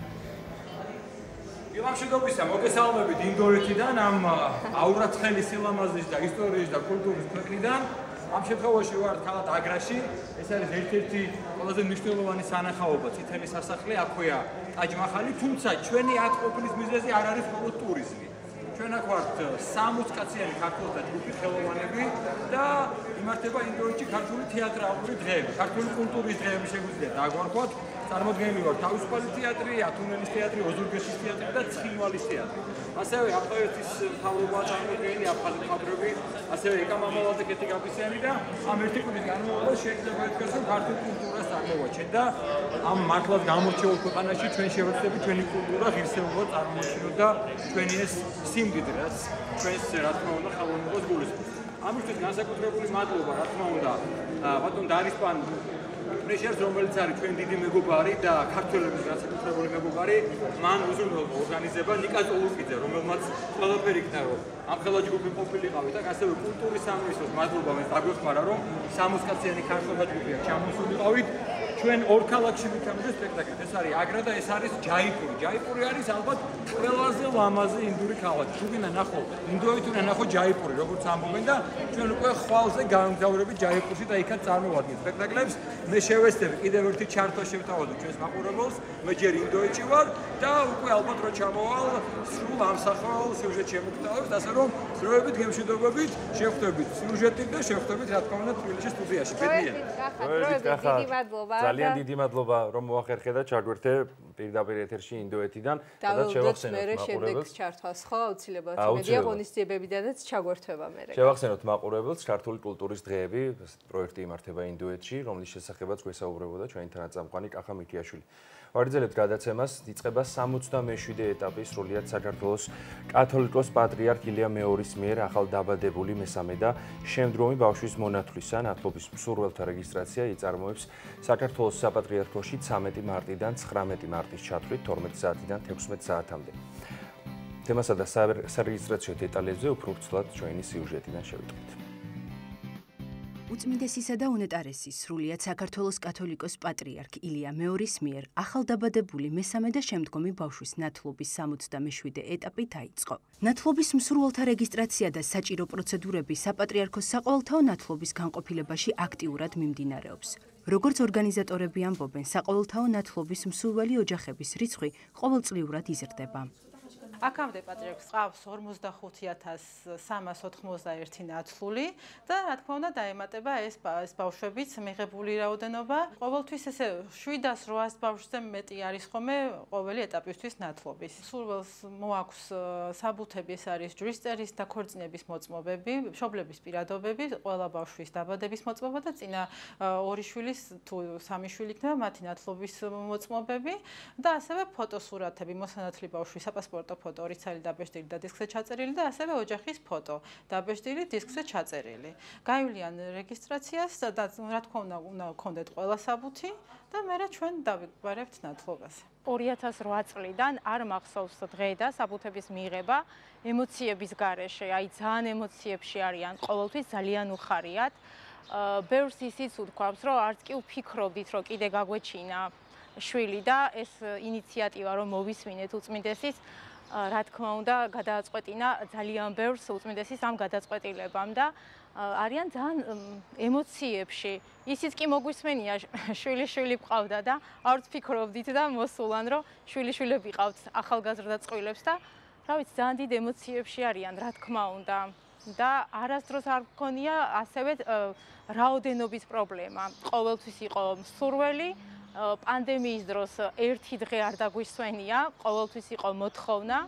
დილამშვიდობისა, მოგესალმებით ინდოეთიდან, ამ აურაცხელი სილამაზის და ისტორიის და კულტურის ქვეყნიდან. ამ შემთხვევაში ვარ ქალაქ აგრაში. ეს არის ერთ-ერთი ყველაზე მნიშვნელოვანი სანახაობა, წითელი სასახლე, აქვეა ტაჯ-მაჰალი, თუმცა ჩვენი აქ ყოფნის მიზეზი არ არის მხოლოდ ტურიზმი. ჩვენ აქ ვართ 60 კაციანი ქართველთა ჯგუფი, ხელოვანები და იმართება ინდოეთში ქართული თეატრალური დღეები, ქართული კულტურის დღეები შეგვიძლია დაგვარქვათ. წარმოდგენილი ვარ თავისუფალი თეატრი, ათუნელის თეატრი, ოზურგეთის თეატრი და ცხინვალის თეატრი. ასევე აფხაზეთის მთავრობაა წარმოდგენილი, აფხაზი მხატვრები, ასევე ეკამამავალ და კეთილგაბისიანი და ამ ერთი კვირის განმავლობაში შეიძლება ითქვას, რომ ქართულ კულტურას წარმოვაჩენთ და ამ მართლაც გამორჩეულ ქვეყანაში ჩვენ შევეცდებით ჩვენი კულტურა ღირსეულად წარმოაჩინოთ და ჩვენი ეს სიმდიდრე, რაც ჩვენს რა თქმა უნდა ხელოვნებას გულისხმობს. ამისთვის განსაკუთრებული მადლობა, რა თქმა უნდა, ბატონ დარისპან პრეშერს, რომელიც არის ჩვენ დიდი მეგობარი და ქართველების განსაკუთრებული მეგობარი, მან უზრუნველყო ორგანიზება ნიკა წოლუკიძე, რომელმაც ყველაფერი იქნა, რომ ამ ხელა ჯგუფი ყოფილიყავით და ასევე კულტურის სამინისტროს მადლობა მე დაგვეხმარა, რომ 60 კაციანი ქართველთა ჯგუფი აქ ჩამოსულიყავით. ჩვენ ორ ქალაქში ვიქამდე სპექტაკლით. ეს არის აგრა და ეს არის ჯაიპური. ჯაიპური არის ალბათ ყველაზე ლამაზი ინდური ქალაქი. თუგინა ნახო, ინდოეთი უნდა ნახო ჯაიპური, როგორც ამბობენ და ჩვენ უკვე ხვალზე გამგზავრებით ჯაიპურში და იქაც წარმოვადგინეთ სპექტაკლებს. მე შევეცდები კიდევ ერთი ჩართვა შევთავაზო ჩვენს მაყურებელს. მე ჯერ ინდოეთში ვარ და უკვე ალბათ რო ჩამოვალ, სულ ამსახველ სიუჟეტს შემოგთავაზებთ, ასე რომ დროებით გემშვიდობებით, შევხვდებით სიუჟეტით და შევხვდებით რა თქმა უნდა თბილისის სტუდიაში. ბედნიერად. დიდი მადლობა. ძალიან დიდი მადლობა, რომ მოახერხე და ჩაგვერთე პირდაპირ ეთერში ინდოეთიდან. და შევახსენოთ მაყურებელს ჩართვას, ხო, აუცილებლად. მედია ღონისძიებებიდანაც ჩაგვერთვება მე. შევახსენოთ მაყურებელს ქართული კულტურის დღეები, პროექტი იმართება ინდოეთში, რომლის შესახებაც გვესაუბრებოდა ჩვენი თანაწამყვანი კახა მიქიაშვილი. ვაგრძელებთ გადაცემას, იწყება 67-ე ეტაპი სრულიად საქართველოს კათოლიკოს პატრიარქ ილია მეორის მიერ ახალდაბადებული მესამე და შემდგომი ბავშვის მონათვლისა, ნათლობის მსურველთა რეგისტრაცია იწარმოებს საქართველოს საქართველოს საპატრიარქოში 13 მარტიდან 19 მარტის ჩათვლით 12 საათიდან 16 საათამდე. თემასა და სარეგისტრაციო დეტალებზე უფრო ვრცლად ჩვენი სიუჟეტიდან შევიტყვით. უწმინდესისა და უნეტარესის სრულიად საქართველოს კათოლიკოს პატრიარქ ილია მეორის მიერ ახალდაბადებული მესამე და შემდგომი ბავშვის ნათლობის 67 ეტაპი დაიწყო. ნათლობის მსურველთა რეგისტრაცია და საჭირო პროცედურები საპატრიარქოს საყოველთაო ნათლობის განყოფილებაში აქტიურად მიმდინარეობს. როგორც ორგანიზატორები ამბობენ, საყოველთაო ნათლობის მსურველი ოჯახების რიცხვი ყოველწლიურად იზრდება. აქამდე პატრიარქს ყავს 45391 ნათლული და რა თქმა უნდა დაემატება ეს ბავშვებიც მიღებული რაოდენობა. ყოველთვის ესე 700-800 ბავშვზე მეტი არის ხოლმე ყოველი ეტაპისთვის ნათლობის. სურველს მოაქვს საბუთები, ეს არის ჯვრისწერის და ქორწინების მოწმობები, მშობლების პირადობები, ყველა ბავშვის დაბადების მოწმობა და წინა ორი შვილის თუ სამი შვილი იქნება მათი ნათლობის მოწმობები და ასევე ფოტოსურათები, მოსანათლი ბავშვის საპასპორტო ფოტო, ორიცალი დაბეჭდილი და დისკზე ჩაწერილი და ასევე ოჯახის ფოტო, დაბეჭდილი, დისკზე ჩაწერილი. გაივლიან რეგისტრაციას და რა თქმა უნდა გქონდეთ ყველა საბუთი და მერე ჩვენ დავიგვარებთ ნათლობას. 2008 წლიდან არ მახსოვს დღე და საბუთების მიღება ემოციების გარეშე, აი ძალიან ემოციებში არიან, ყოველთვის ძალიან უხარიათ. ბევრს ისიც უთქვამს, რომ არც კი ვფიქრობდით, რომ კიდე გაგვეჩინა შვილი და ეს ინიციატივა რომ მოვისმინეთ უწმინდესის რა თქმა უნდა გადააწყვეტინა ძალიან ბევრს უწმინდესის ამ გადაწყვეტილებამ და არიან ძალიან ემოციებში. ისიც კი მოგვისმენია შვილი გყავდა და არც ფიქრობდით და მოსულან რომ შვილიშვილები ყავთ ახალგაზრდა წყვილებს და რა ვიცი ძალიან დიდ ემოციებში არიან რა თქმა უნდა და არასდროს არ გქონია ასევე რაოდენობის პრობლემა. ყოველთვის იყო მსურველი პანდემიის დროს ერთი დღე არ დაგვისვენია, ყოველთვის იყო მოთხოვნა.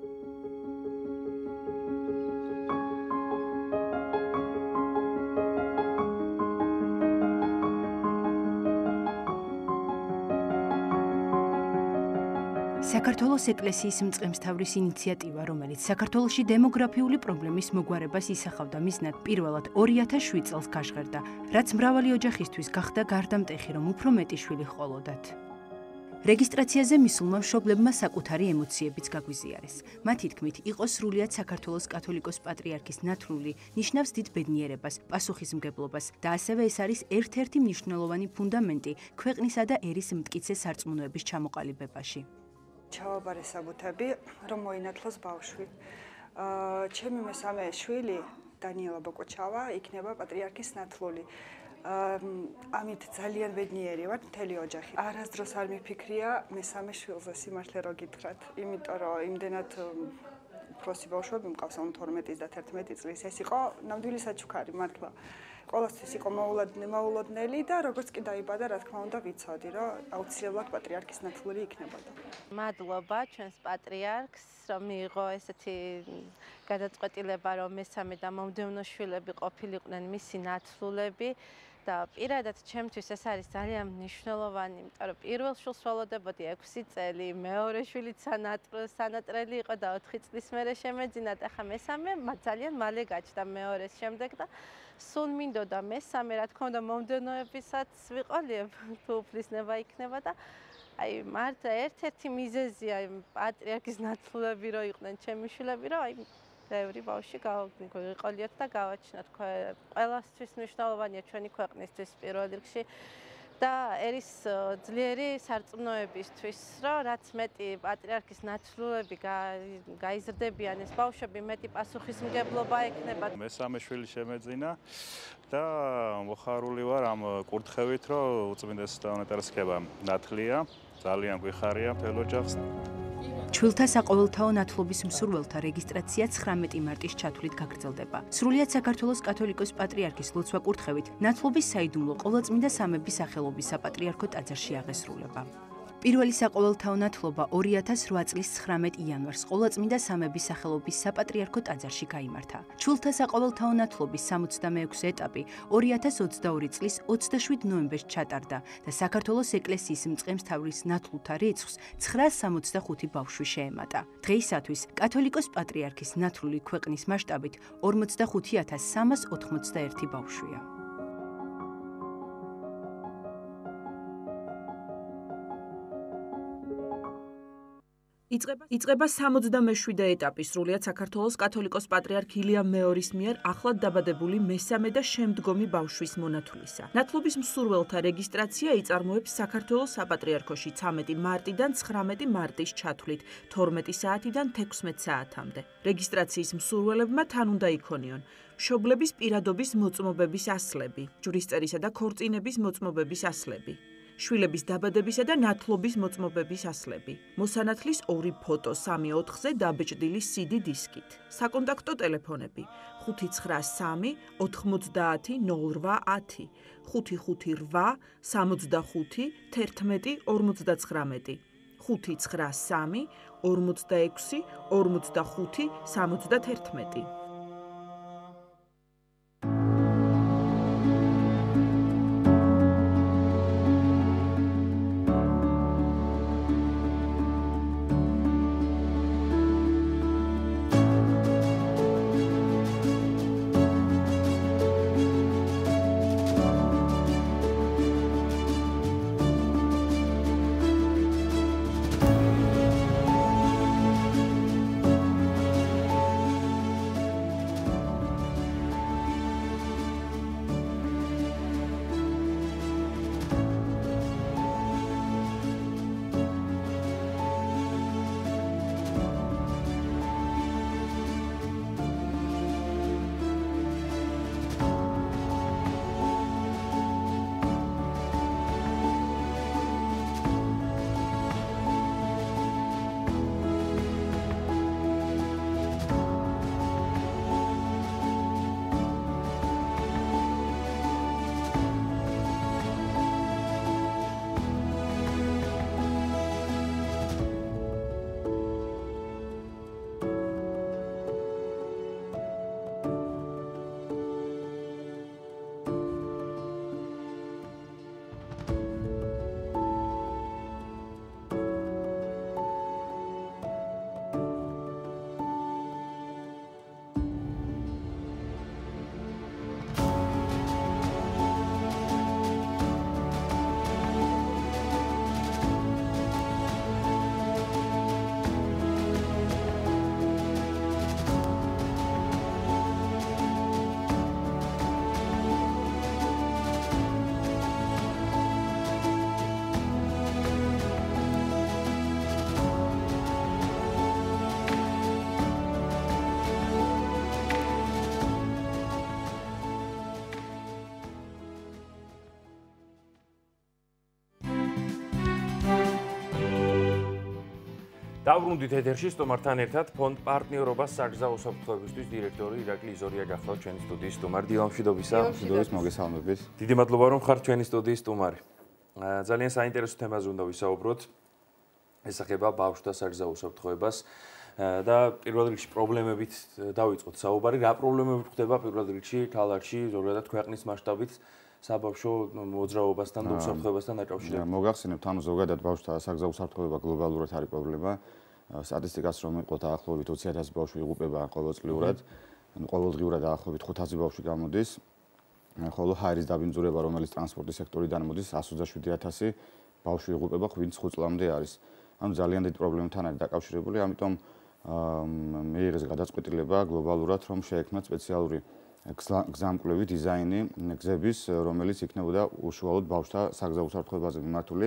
საქართველოს ეკლესიის მწყემსთავრის ინიციატივა, რომელიც საქართველოში დემოგრაფიული პრობლემის მოგვარებას ისახავდა, მიზნად პირველად 2007 წელს გაჟღერდა, რაც მრავალი ოჯახისთვის გახდა გარდამტეხი, რომ უფრო მეტი შვილი ჰყოლოდათ. რეგისტრაციაზე მისულმა მშობლებმა საკუთარი ემოციებიც გაგვიზიარეს. მათი თქმით, იყო სრულიად საქართველოს კათოლიკოს პატრიარქის ნათლული, ნიშნავს დიდ ბედნიერებას, პასუხისმგებლობას და ასევე ეს არის ერთ-ერთი მნიშვნელოვანი ფუნდამენტი ქვეყნისა და ერის მტკიცე სარწმუნოების ჩამოყალიბებაში. ჩავაბარე საბუთები, რომ მოინათლოს ბავშვი. ჩემი მესამე შვილი, დანიელა ბოკოჩავა, იქნება პატრიარქის ნათლული. ამით ძალიან ბედნიერი ვარ მთელი ოჯახი. არასდროს არ მიფიქრია მესამე შვილზე სიმართლე რო გითხრათ, იმიტომ რომ იმდენად უფროსი ბავშვები მყავს 12 და 11 წლის. ეს იყო ნამდვილი საჩუქარი მართლა. ყოველთვის იყო მოულოდნელი და როგორც კი დაიბადა, რა თქმა უნდა, ვიცოდი, რომ აუცილებლად პატრიარქის ნათლული იქნებოდა. მადლობა ჩვენს პატრიარქს, რომ მიიღო ესეთი გადაწყვეტილება, რომ მესამე და მომდევნო შვილები ყოფილიყვნენ მისი ნათლულები. და პირადად ჩემთვის ეს არის ძალიან მნიშვნელოვანი, იმიტომ რომ პირველ შვილს ველოდებოდი 6 წელი, მეორე შვილიც სანატრელი იყო და 4 წლის მერე შემეძინა და ახლა მესამე ძალიან მალე გაჩნდა მეორის შემდეგ და სულ მინდოდა მესამე, რა თქმა უნდა, მომდევნოებისაც ვიყოლიებ თუ უფლისნება იქნება და აი მართლა ერთ-ერთი მიზეზია პატრიარქის ნათლულები რო იყვნენ ჩემი შვილები, რომ აი ბევრი ბავშვი გავიყოლიათ და გავაჩინოთ. ყველასთვის მნიშვნელოვანია ჩვენი ქვეყნისთვის პირველ რიგში და ერის ძლიერი სარწმუნოებისთვის, რომ რაც მეტი პატრიარქის ნათლულები გაიზრდებიან, ეს ბავშვები მეტი პასუხისმგებლობა ექნება. მესამე შვილი შემეძინა და მოხარული ვარ ამ კურთხევით, რომ უწმინდესის და უნეტარესება ნათლია. ძალიან გვიხარია მთელ ოჯახს. ჩვილთა საყოველთაო ნათლობის მსურველთა რეგისტრაცია 19 მარტის ჩათვლით გაგრძელდება. სრულიად საქართველოს კათოლიკოს პატრიარქის ლოცვა კურთხევით ნათლობის საიდუმლო ყოვლადწმინდა სამების სახელობის საპატრიარქო ტაძარში აღესრულება. პირველი საყოველთაო ნათლობა 2008 წლის 19 იანვარს ყოვლადწმინდა სამების სახელობის საპატრიარქო ტაძარში გაიმართა. ჩვილთა საყოველთაო ნათლობის 66 ეტაპი 2022 წლის 27 ნოემბერს ჩატარდა და საქართველოს ეკლესიის მწყემსთავრის ნათლულთა რიცხვს 965 ბავშვი შეემატა. დღეისათვის კათოლიკოს პატრიარქის ნათლული ქვეყნის მასშტაბით 45381 ბავშვია. იწყება 67-ე ეტაპი სრულიად საქართველოს კათოლიკოს პატრიარქ ილია მეორის მიერ ახლად დაბადებული მესამე და შემდგომი ბავშვის მონათვლისა. ნათლობის მსურველთა რეგისტრაცია იწარმოებს საქართველოს საპატრიარქოში 13 მარტიდან 19 მარტის ჩათვლით 12 საათიდან 16 საათამდე. რეგისტრაციის მსურველებმა თან უნდა იქონიონ მშობლების პირადობის მოწმობების ასლები, ჯვრისწერისა და ქორწინების მოწმობების ასლები, შვილების დაბადებისა და ნათლობის მოწმობების ასლები, მოსანათლის 2 ფოტო 3/4-ზე დაბეჭდილი CD დისკით, საკონტაქტო ტელეფონები 593 90 0810, 558 65 11 59, 593 46 45 71. დავბრუნდით ეთერში სტუმართან ერთად ფონდ პარტნიორობას საგზაო უსაფრთხოებისთვის დირექტორი ირაკლი იზორია გახლავთ ჩვენი სტუდიის სტუმარი. დილამშვიდობისა. მშვიდობის მოგესალმებით. დიდი მადლობა რომ ხართ ჩვენი სტუდიის სტუმარი. ძალიან საინტერესო თემაზე უნდა ვისაუბროთ. ეს ეხება ბავშვთა საგზაო უსაფრთხოებას და პირველ რიგში პრობლემებით დავიწყოთ საუბარი. რა პრობლემები ხდება პირველ რიგში ქალაქში, ზოგადად ქვეყნის მასშტაბით საბავშვო მოძრაობასთან და უსაფრთხოებასთან დაკავშირებით? მოგახსენებთ, ანუ ზოგადად ბავშვთა საგზაო უსაფრთხოება გლობალურად არის პრობლემა. სტატისტიკას რომ ვიყოთ, დაახლოებით 20,000 ბავშვი იღუპება ყოველწლიურად. ყოველდღიურად დაახლოებით 5,000 ბავშვი გამოდის. ხოლო ჰაერის დაბინძურება, რომელიც ტრანსპორტის სექტორიდან მოდის, 127,000 ბავშვი იღუპება 5 წლამდე არის. ანუ ძალიან დიდი პრობლემთან არის დაკავშირებული, ამიტომ მიიღეს გადაწყვეტილება გლობალურად, რომ შეექმნათ სპეციალური გზამკვლევი დიზაინი გზების, რომელიც იქნებოდა უშუალოდ ბავშვთა საგზაო უსაფრთხოებაზე მიმართული.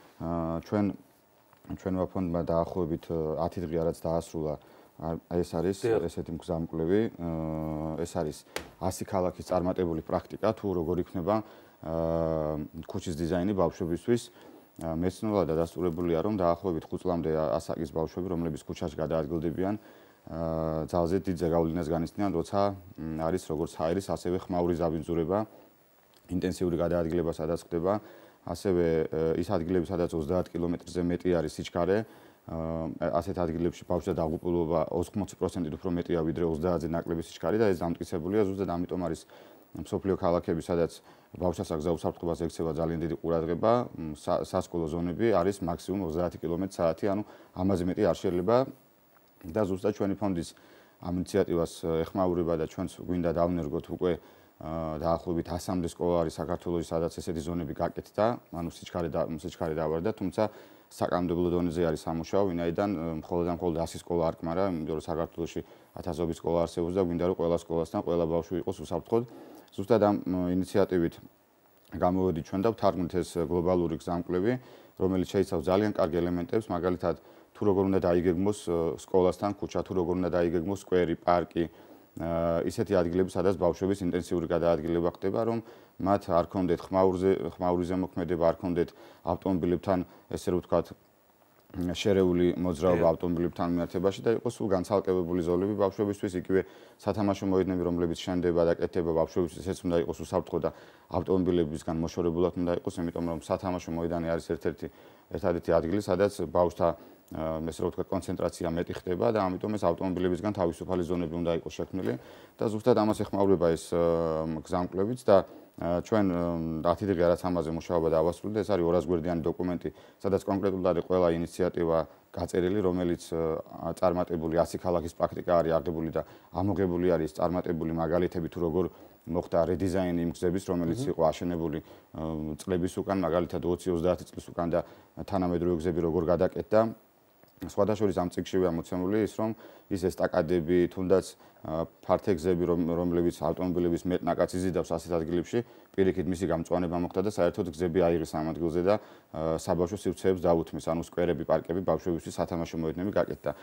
ჩვენმა ფონდმა დაახლოებით 10 დღე რაც დაასრულა, ეს არის ესეთი გზამკვლევი, ეს არის 100 ქალაქის წარმატებული პრაქტიკა, თუ როგორ იქნება ქუჩის დიზაინი ბავშვებისთვის. მეცნიერულად დადასტურებულია, რომ დაახლოებით 5 წლამდე ასაკის ბავშვები, რომლებიც ქუჩაში გადაადგილდებიან, ძალზე დიდ ზეგავლენას განიცდიან, როცა არის როგორც ჰაერის, ასევე ხმაურის დაბინძურება, ინტენსიური გადაადგილება სადაც ხდება, ასევე ის ადგილები, სადაც 30 კილომეტრზე მეტი არის სიჩქარე, ასეთ ადგილებში ბავშვთა დაღუპულობა 80%-ით უფრო მეტია, ვიდრე 30-ზე ნაკლები სიჩქარე და ეს დამტკიცებულია ზუსტად ამიტომ არის მსოფლიო ქალაქები, სადაც ბავშვთა საგზაო უსაფრთხოებას ექცევა ძალიან დიდი ყურადღება, სასკოლო ზონები არის მაქსიმუმ 30 კმ/სთ, ანუ ამაზე მეტი არ შეიძლება და ზუსტად ჩვენი ფონდის ამ ინიციატივას ეხმაურება და ჩვენც გვინდა დავნერგოთ უკვე დაახლოებით 100-მდე სკოლა არის საქართველოში, სადაც ესეთი ზონები გაკეთდა, ანუ სიჩქარე დავარდა, თუმცა საკანონმდებლო დონეზე არის სამუშაო, ვინაიდან მხოლოდ 100 სკოლა არ კმარა, იმიტომ რომ საქართველოში 1000-ობით სკოლა არსებობს და გვინდა რომ ყველა სკოლასთან ყველა ბავშვი იყოს უსაფრთხოდ. ზუსტად ამ ინიციატივით გამოვედით ჩვენ და ვთარგმნით ეს გლობალური გზამკვლევი, რომელიც შეიცავს ძალიან კარგ ელემენტებს, მაგალითად თუ როგორ უნდა დაიგეგმოს სკოლასთან ქუჩა, თუ როგორ უნდა დაიგეგმოს სკვერი, პარკი, ისეთი ადგილები, სადაც ბავშვების ინტენსიური გადაადგილება ხდება, რომ მათ არ ქონდეთ ხმაური ზემოქმედება, არ ქონდეთ ავტომობილებთან, ესე რომ ვთქვათ, შერეული მოძრაობა ავტომობილებთან მიმართებაში და იყოს სულ განცალკევებული ზოლები ბავშვებისთვის, იგივე სათამაშო მოედნები, რომლებიც შენდება და კეთდება ბავშვებისთვის, ეს უნდა იყოს უსაფრთხო და ავტომობილებისგან მოშორებულად უნდა იყოს, იმიტომ რომ სათამაშო მოედანი არის ერთადერთი ადგილი, სადაც ბავშვთა ესე რომ ვთქვათ, კონცენტრაცია მეტი ხდება და ამიტომ ეს ავტომობილებისგან თავისუფალი ზონები უნდა იყოს შექმნილი და ზუსტად ამას ეხმაურება ეს გზამკვლევიც და ჩვენ 10 დღე რაც ამაზე მუშაობა დავასრულეთ, ეს არის 200 გვერდიანი დოკუმენტი, სადაც კონკრეტულად არის ყველა ინიციატივა გაწერილი, რომელიც წარმატებული 100 ქალაქის პრაქტიკა არის აღებული და ამოღებული არის წარმატებული მაგალითები თუ როგორ მოხდა რედიზაინი იმ გზების, რომელიც იყო აშენებული წლების უკან, მაგალითად 20-30 წლის უკან და თანამედროვე გზები როგორ გადაკეთდა. სხვადასხვა ამ წიგნშივე ამოცემული ის რომ ის ესტაკადები, თუნდაც ფართე გზები, რომლებიც ავტომობილების მეტნაკაც იზიდავს ასეთ ადგილებში, პირიქით მისი გამწვანება მოხდა და საერთოდ გზები აიღეს ამ ადგილზე და საბავშვო სივრცეებს დაუთმეს, ანუ სკვერები, პარკები, ბავშვებისთვის სათამაშო მოედნები გაკეთდა.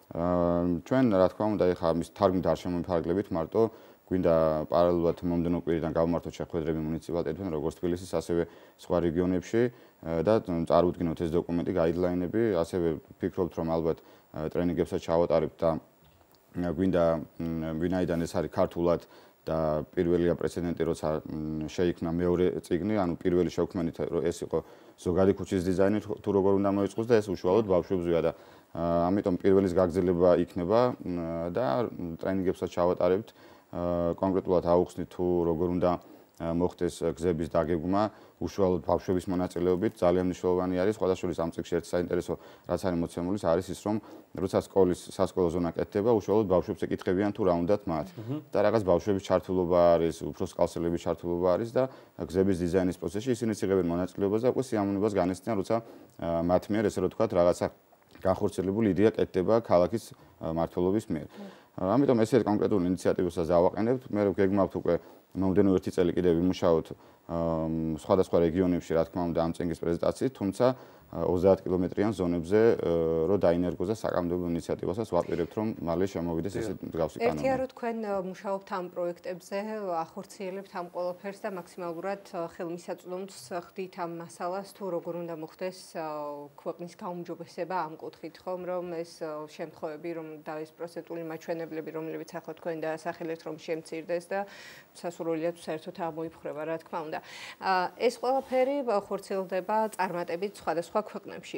ჩვენ რა თქმა უნდა, ეხლა მის თარგმნით არ შემოვიფარგლებით, მარტო გვინდა პარალელურად მომდენო კვირიდან გავმართოთ შეხვედრები მუნიციპალიტეტთან, როგორც თბილისის, ასევე სხვა რეგიონებში და წარუდგინოთ ეს დოკუმენტი, გაიდლაინები, ასევე ვფიქრობთ, რომ ალბათ ტრენინგებსაც ჩავატარებთ და გვინდა ვინაიდან ეს არის ქართულად და პირველია პრეცედენტი, როცა შეიქმნა მეორე წიგნი, ანუ პირველი შევქმნით, რომ ეს იყო ზოგადი ქუჩის დიზაინი, თუ როგორ უნდა მოიწყოს და ეს უშუალოდ ბავშვებზეა და ამიტომ პირველის გაგრძელება იქნება და ტრენინგებსაც ჩავატარებთ. კონკრეტულად აუხსნით თუ როგორ უნდა მოხდეს გზების დაგეგმა უშუალოდ ბავშვების მონაწილეობით ძალიან მნიშვნელოვანი არის სხვადასხვა ამ წიგნში ერთ საინტერესო რაც არის მოცემული არის ის რომ როცა სასკოლო ზონა კეთდება უშუალოდ ბავშვებს ეკითხებიან თუ რა უნდათ მათ და რაღაც ბავშვების ჩართულობა არის უფროს კალსელების ჩართულობა არის და გზების დიზაინის პროცესში ისინიც იღებენ მონაწილეობას და უკვე სიამოვნებას განიცდიან როცა მათ მიერ ესე რომ ვთქვათ რაღაცა განხორციელებული იდეა კეთდება ქალაქის მმართველობის მიერ. ამიტომ ესეთ კონკრეტულ ინიციატივასაც დავაყენებთ. მე გეგმავთ უკვე მომდენო 1 წელი კიდევ ვიმუშაოთ სხვადასხვა რეგიონებში, რა თქმა უნდა, ამ წიგნის პრეზენტაციით, თუმცა 30 კილომეტრიან ზონებზე რო დაინერგოს და საკანონმდებლო ინიციატივასაც ვაპირებთ, რომ მალე შემოვიდეს ესეთ მსგავსი კანონი. ერთია რომ თქვენ მუშაობთ ამ პროექტებზე, ახორციელებთ ამ ყველაფერს და მაქსიმალურად ხელმისაწვდომს ხდით ამ მასალას, თუ როგორ უნდა მოხდეს ქვეყნის გაუმჯობესება ამ კუთხით, ხომ, რომ ეს შემთხვევები, რომ და ეს პროცენტული მაჩვენებლები, რომლებიც ახლა თქვენ დაასახელებთ, რომ შემცირდეს და სასურველიად საერთოდ ამოიფხრება, რა თქმა უნდა. ეს ყველაფერი ხორციელდება წარმატებით სხვადასხვა ქვეყნებში,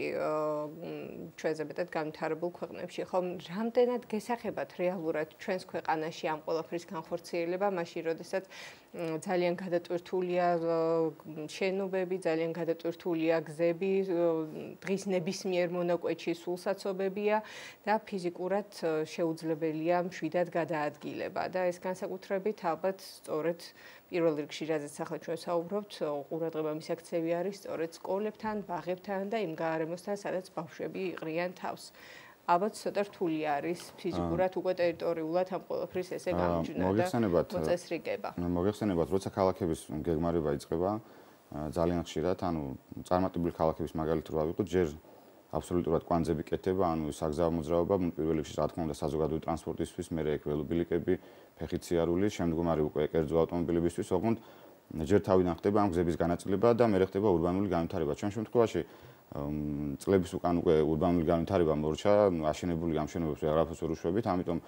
ჩვენზე მეტად განვითარებულ ქვეყნებში, ხომ, რამდენად გესახებათ რეალურად ჩვენს ქვეყანაში ამ ყველაფრის განხორციელება, მაშინ როდესაც ძალიან გადატვირთულია შენობები, ძალიან გადატვირთულია გზები, დღის ნებისმიერ მონაკვეთში სულსაცობებია და ფიზიკურად შეუძლებელია მშვიდად გადაადგილება და ეს განსაკუთრებით ალბათ სწორედ პირველ რიგში რაზეც ახლა ჩვენ საუბრობთ, ყურადღება მისაქცევი არის სწორედ სკოლებთან, ბაღებთან და იმ გაარემოსთან, სადაც ბავშვები იყრიან თავს. ალბათ ცოტა რთული არის ფიზიკურად უკვე ტერიტორიულად ამ ყველაფრის ესე გამიჯვნა და მოწესრიგება. მოგეხსენებათ, როცა ქალაქების გეგმარება იწყება, ძალიან ხშირად, ანუ წარმატებული ქალაქების მაგალითი რო ავიღოთ, ჯერ აბსოლუტურად კვანძები კეთდება, ანუ საგზაო მოძრაობა, პირველ რიგში რა თქმა უნდა საზოგადოებრივი ტრანსპორტისთვის, მერე ეგ ველობილიკები, ფეხით სიარული, შემდგომ არის უკვე კერძო ავტომობილებისთვის, ოღონდ ჯერ თავიდან ხდება ამ გზების განაწილება და მერე ხდება ურბანული განვითარება. ჩვენ შემთხვევაში წლების უკან უკვე ურბანული განვითარება მორჩა, აშენებული ამ შენობებს ვეღარაფერს ვერ უშვებით, ამიტომ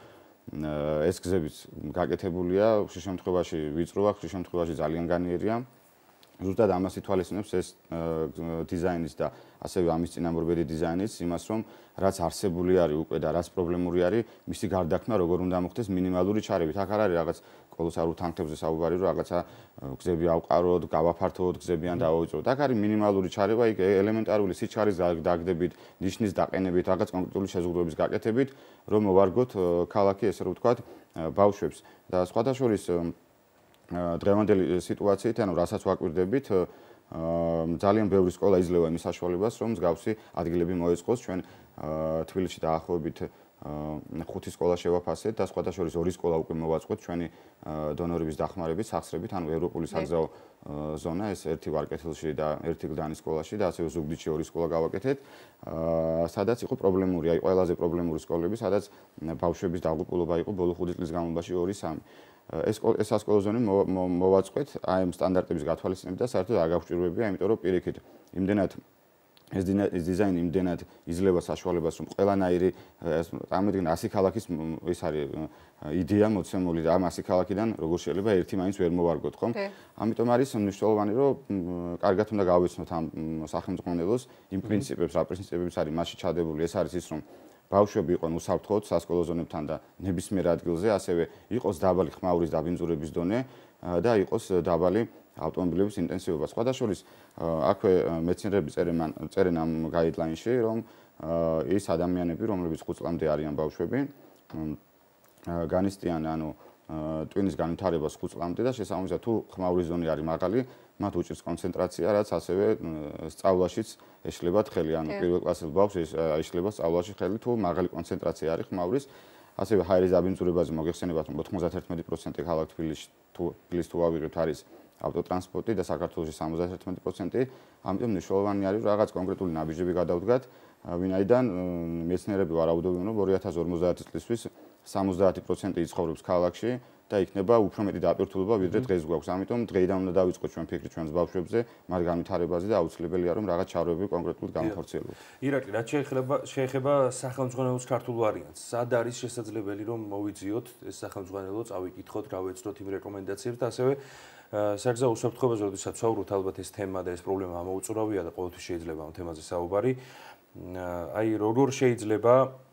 ეს გზებიც გაკეთებულია, ხშირ შემთხვევაში ვიწროა, ხშირ შემთხვევაში ძალიან განიერია. ზუსტად ამას ითვალისწინებს ეს დიზაინის და ასევე ამის წინამორბედი დიზაინის იმას, რომ რაც არსებული არის უკვე და რაც პრობლემური არის, მისი გარდაქმნა როგორ უნდა მოხდეს მინიმალური ჩარევით. აქ არ არის რაღაც კოლოსალურ თანხებზე საუბარი, რომ რაღაცა გზები ავყაროთ, გავაფართოვოთ გზები ან დავავიწროთ. აქ არის მინიმალური ჩარევა, იქ ელემენტარული სიჩქარის დაგდებით, ნიშნის დაყენებით, რაღაც კონკრეტული შეზღუდვების გაკეთებით, რომ მოვარგოთ ქალაქი, ესე რომ ვთქვათ, ბავშვებს. და სხვადასხვა დღევანდელი სიტუაციით, ანუ რასაც ვაკვირდებით, ძალიან ბევრი სკოლა იძლევა იმის საშუალებას, რომ მსგავსი ადგილები მოეწყოს ჩვენ თბილისში დაახლოებით 5 სკოლა შევაფასეთ და სხვათა შორის 2 სკოლა უკვე მოვაწყოთ ჩვენი დონორების დახმარებით, სახსრებით, ანუ ევროპული საგზაო ზონა, ეს ერთი ვარკეთილში და ერთი გლდანის სკოლაში და ასევე ზუგდიდში 2 სკოლა გავაკეთეთ. სადაც იყო პრობლემური, აი ყველაზე პრობლემური სკოლები, სადაც ბავშვების დაღუპულობა იყო ბოლო 5 წლის განმავლობაში 2-3. ეს სასკოლო ზონები მოვაწყეთ აი ამ სტანდარტების გათვალისწინებით და საერთოდ არ გავჭირვებია, იმიტომ რომ პირიქით იმდენად ეს დიზაინი იმდენად იძლევა საშუალებას, რომ ყველანაირი წარმოიდგინე 100 ქალაქის ის არის იდეა მოცემული და ამ 100 ქალაქიდან როგორ შეიძლება ერთი მაინც ვერ მოვარგოთ, ხომ? ამიტომ არის მნიშვნელოვანი, რომ კარგად უნდა გავიცნოთ ამ სახელმძღვანელოს იმ პრინციპებს, რა პრინციპებიც არის მასში ჩადებული. ეს არის ის, რომ ბავშვები იყვნენ უსაფრთხოდ სასკოლო ზონებთან და ნებისმიერ ადგილზე, ასევე იყოს დაბალი ხმაურის დაბინძურების დონე და იყოს დაბალი ავტომობილების ინტენსივობა. სხვათა შორის აქვე მეცნიერები წერენ ამ გაიდლაინში, რომ ის ადამიანები, რომლებიც 5 წლამდე არიან ბავშვები, განიცდიან ანუ ტვინის განვითარებას 5 წლამდე და შესაბამისად თუ ხმაურის ზონი არის მაღალი, მათ უჭირს კონცენტრაცია, რაც ასევე სწავლაშიც ეშლებათ ხელი, ანუ პირველ კლასის ბავშვს ეშლება სწავლაში ხელი თუ მაღალი კონცენტრაცია არის ხმაურის. ასევე ჰაერის დაბინძურებაზე მოგეხსენებათ, რომ 91% ქალაქ თბილისს თუ ავიღებთ არის ავტოტრანსპორტი და საქართველოში 71%, ამიტომ მნიშვნელოვანი არის რომ რაღაც კონკრეტული ნაბიჯები გადავდგათ, ვინაიდან მეცნიერები ვარაუდობენ, რომ 2050 წლისთვის 70% იცხოვრებს ქალაქში და იქნება უფრო მეტი დაპირთულობა, ვიდრე დღეს გვაქვს. ამიტომ დღეიდან უნდა დავიწყოთ ჩვენ ფიქრი ჩვენს ბავშვებზე, მათ განვითარებაზე და აუცილებელია რომ რაღაც ჩარეები კონკრეტულად გამახორციელოთ. ირაკლი, რაც შეეხება სახელმძღვანელოს ქართულ ვარიანტს, სად არის შესაძლებელი რომ მოვიძიოთ ეს სახელმძღვანელო, წავიკითხოთ, გავეცდოთ იმ რეკომენდაციებს და ასევე საგზაო უსაფრთხოებაზე, როდესაც ვსაუბრობთ, ალბათ ეს თემა და ეს პრობლემა ამოუწურავია და ყოველთვის შეიძლება ამ თემაზე საუბარი. აი როგორ შეიძლება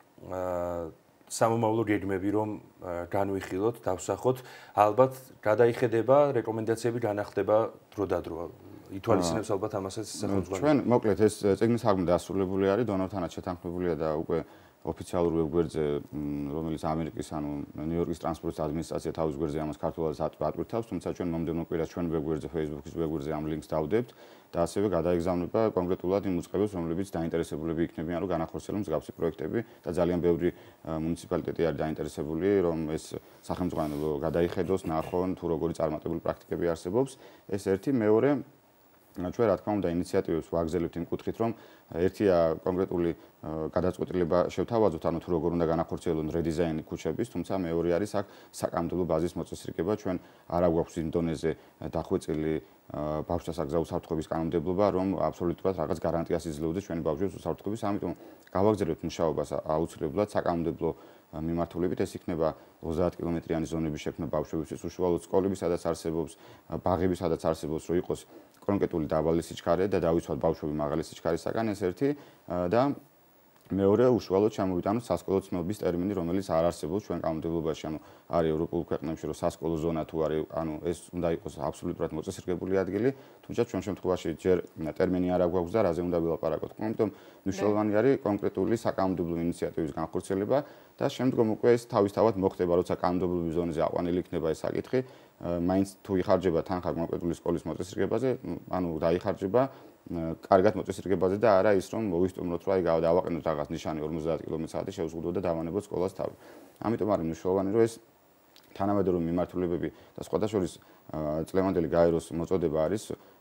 სამომავლო გეგმები რომ განვიხილოთ, დავსახოთ, ალბათ გადაიხედება, რეკომენდაციები განახდება დროდადრო. ითვალისწინებს ალბათ ამასაც სახელმძღვანელო. ჩვენ მოკლედ ეს წიგნის საგმე დასრულებული არის, დონორთანაც შეთანხმებულია და უკვე ოფიციალურ ვებგვერდზე, რომელიც ამერიკის ანუ ნიუ-იორკის ტრანსპორტის ადმინისტრაცია თავის გვერდზე ამას ქართულად ატვირთავს, თუმცა ჩვენ მომდევნო კვირას ჩვენ ვებგვერდზე, Facebook-ის ვებგვერდზე ამ ლინკს დავდებთ და ასევე გადაეგზავნება კონკრეტულად იმ უწყებებს, რომლებიც დაინტერესებულები იქნებიან, რომ განახორციელონ მსგავსი პროექტები და ძალიან ბევრი მუნიციპალიტეტი არის დაინტერესებული, რომ ეს სახელმძღვანელო გადაიხედოს, ნახონ თუ როგორი წარმატებული პრაქტიკები არსებობს. ეს ერთი, მეორე ჩვენ რა თქმა უნდა ინიციატივებს ვაგზელებთ იმ კუთხით, რომ ერთია კონკრეტული გადაწყვეტილება შევთავაზოთ, ანუ თუ როგორ უნდა განახორციელონ რედიზაინი ქუჩების, თუმცა მეორე არის აქ საკანონმდებლო ბაზის მოწესრიგება. ჩვენ არ აგვაქვს იმ დონეზე დახვეწილი ბავშვთა საგზაო უსაფრთხოების კანონმდებლობა, რომ აბსოლუტურად რაღაც გარანტიას იძლეოდეს ჩვენი ბავშვების უსაფრთხოების, ამიტომ გავაგზავნებთ მუშაობას აუცილებლად საკანონმდებლო მიმართულებით, ეს იქნება 30 კილომეტრიანი ზონების შექმნა ბავშვებისთვის, უშუალოდ სკოლები, სადაც არსებობს, ბაღები, სადაც არსებობს, რომ იყოს კონკრეტული დაბალი სიჩქარე და დავიცვათ ბავშვები მაღალი სიჩქარისაგან, ეს ერთი და მეორე უშუალოდ ჩამოვიტანოთ სასკოლო ცნობების ტერმინი, რომელიც არ არსებობს ჩვენ კანონმდებლობაში, ანუ არის ევროპულ ქვეყნებში, რომ სასკოლო ზონა თუ არის, ანუ ეს უნდა იყოს აბსოლუტურად მოწესრიგებული ადგილი, თუმცა ჩვენ შემთხვევაში ჯერ ტერმინი არ აქვს და რაზე უნდა ვილაპარაკოთ. ამიტომ მნიშვნელოვანი არის კონკრეტული საკანონმდებლო ინიციატივის განხორციელება და შემდგომ უკვე ეს თავისთავად მოხდება, როცა კანონმდებლობის ზონაზე აყვანილი იქნება ეს საკითხი, მაინც თუ იხარჯება თანხა კონკრეტული სკოლის მოწესრიგებაზე, ანუ დაიხარჯება კარგად მოწესრიგებაზე და არა ის რომ მოვისტუმროთ, რომ აი დავაყენოთ რაღაც ნიშანი 50 კმ/სთ შევზღუდოთ და დავანებოთ სკოლას თავი. ამიტომ არის მნიშვნელოვანი, რომ ეს თანამედროვე მიმართულებები და სხვათა შორის წლევანდელი გაეროს მოწოდება არის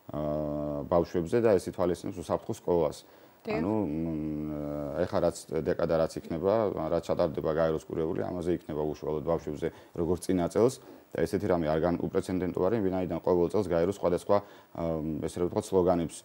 ბავშვებზე და ეს ითვალისწინებს უსაფრთხო სკოლას. ანუ ეხლა რაც დეკადა რაც იქნება, რაც ჩატარდება გაეროს კურეული, ამაზე იქნება უშუალოდ ბავშვებზე როგორც წინა წელს და ესეთი რამე არ უპრეცედენტო არის, ვინაიდან ყოველ წელს გაეროს სხვადასხვა ესე რომ ვთქვათ სლოგანებს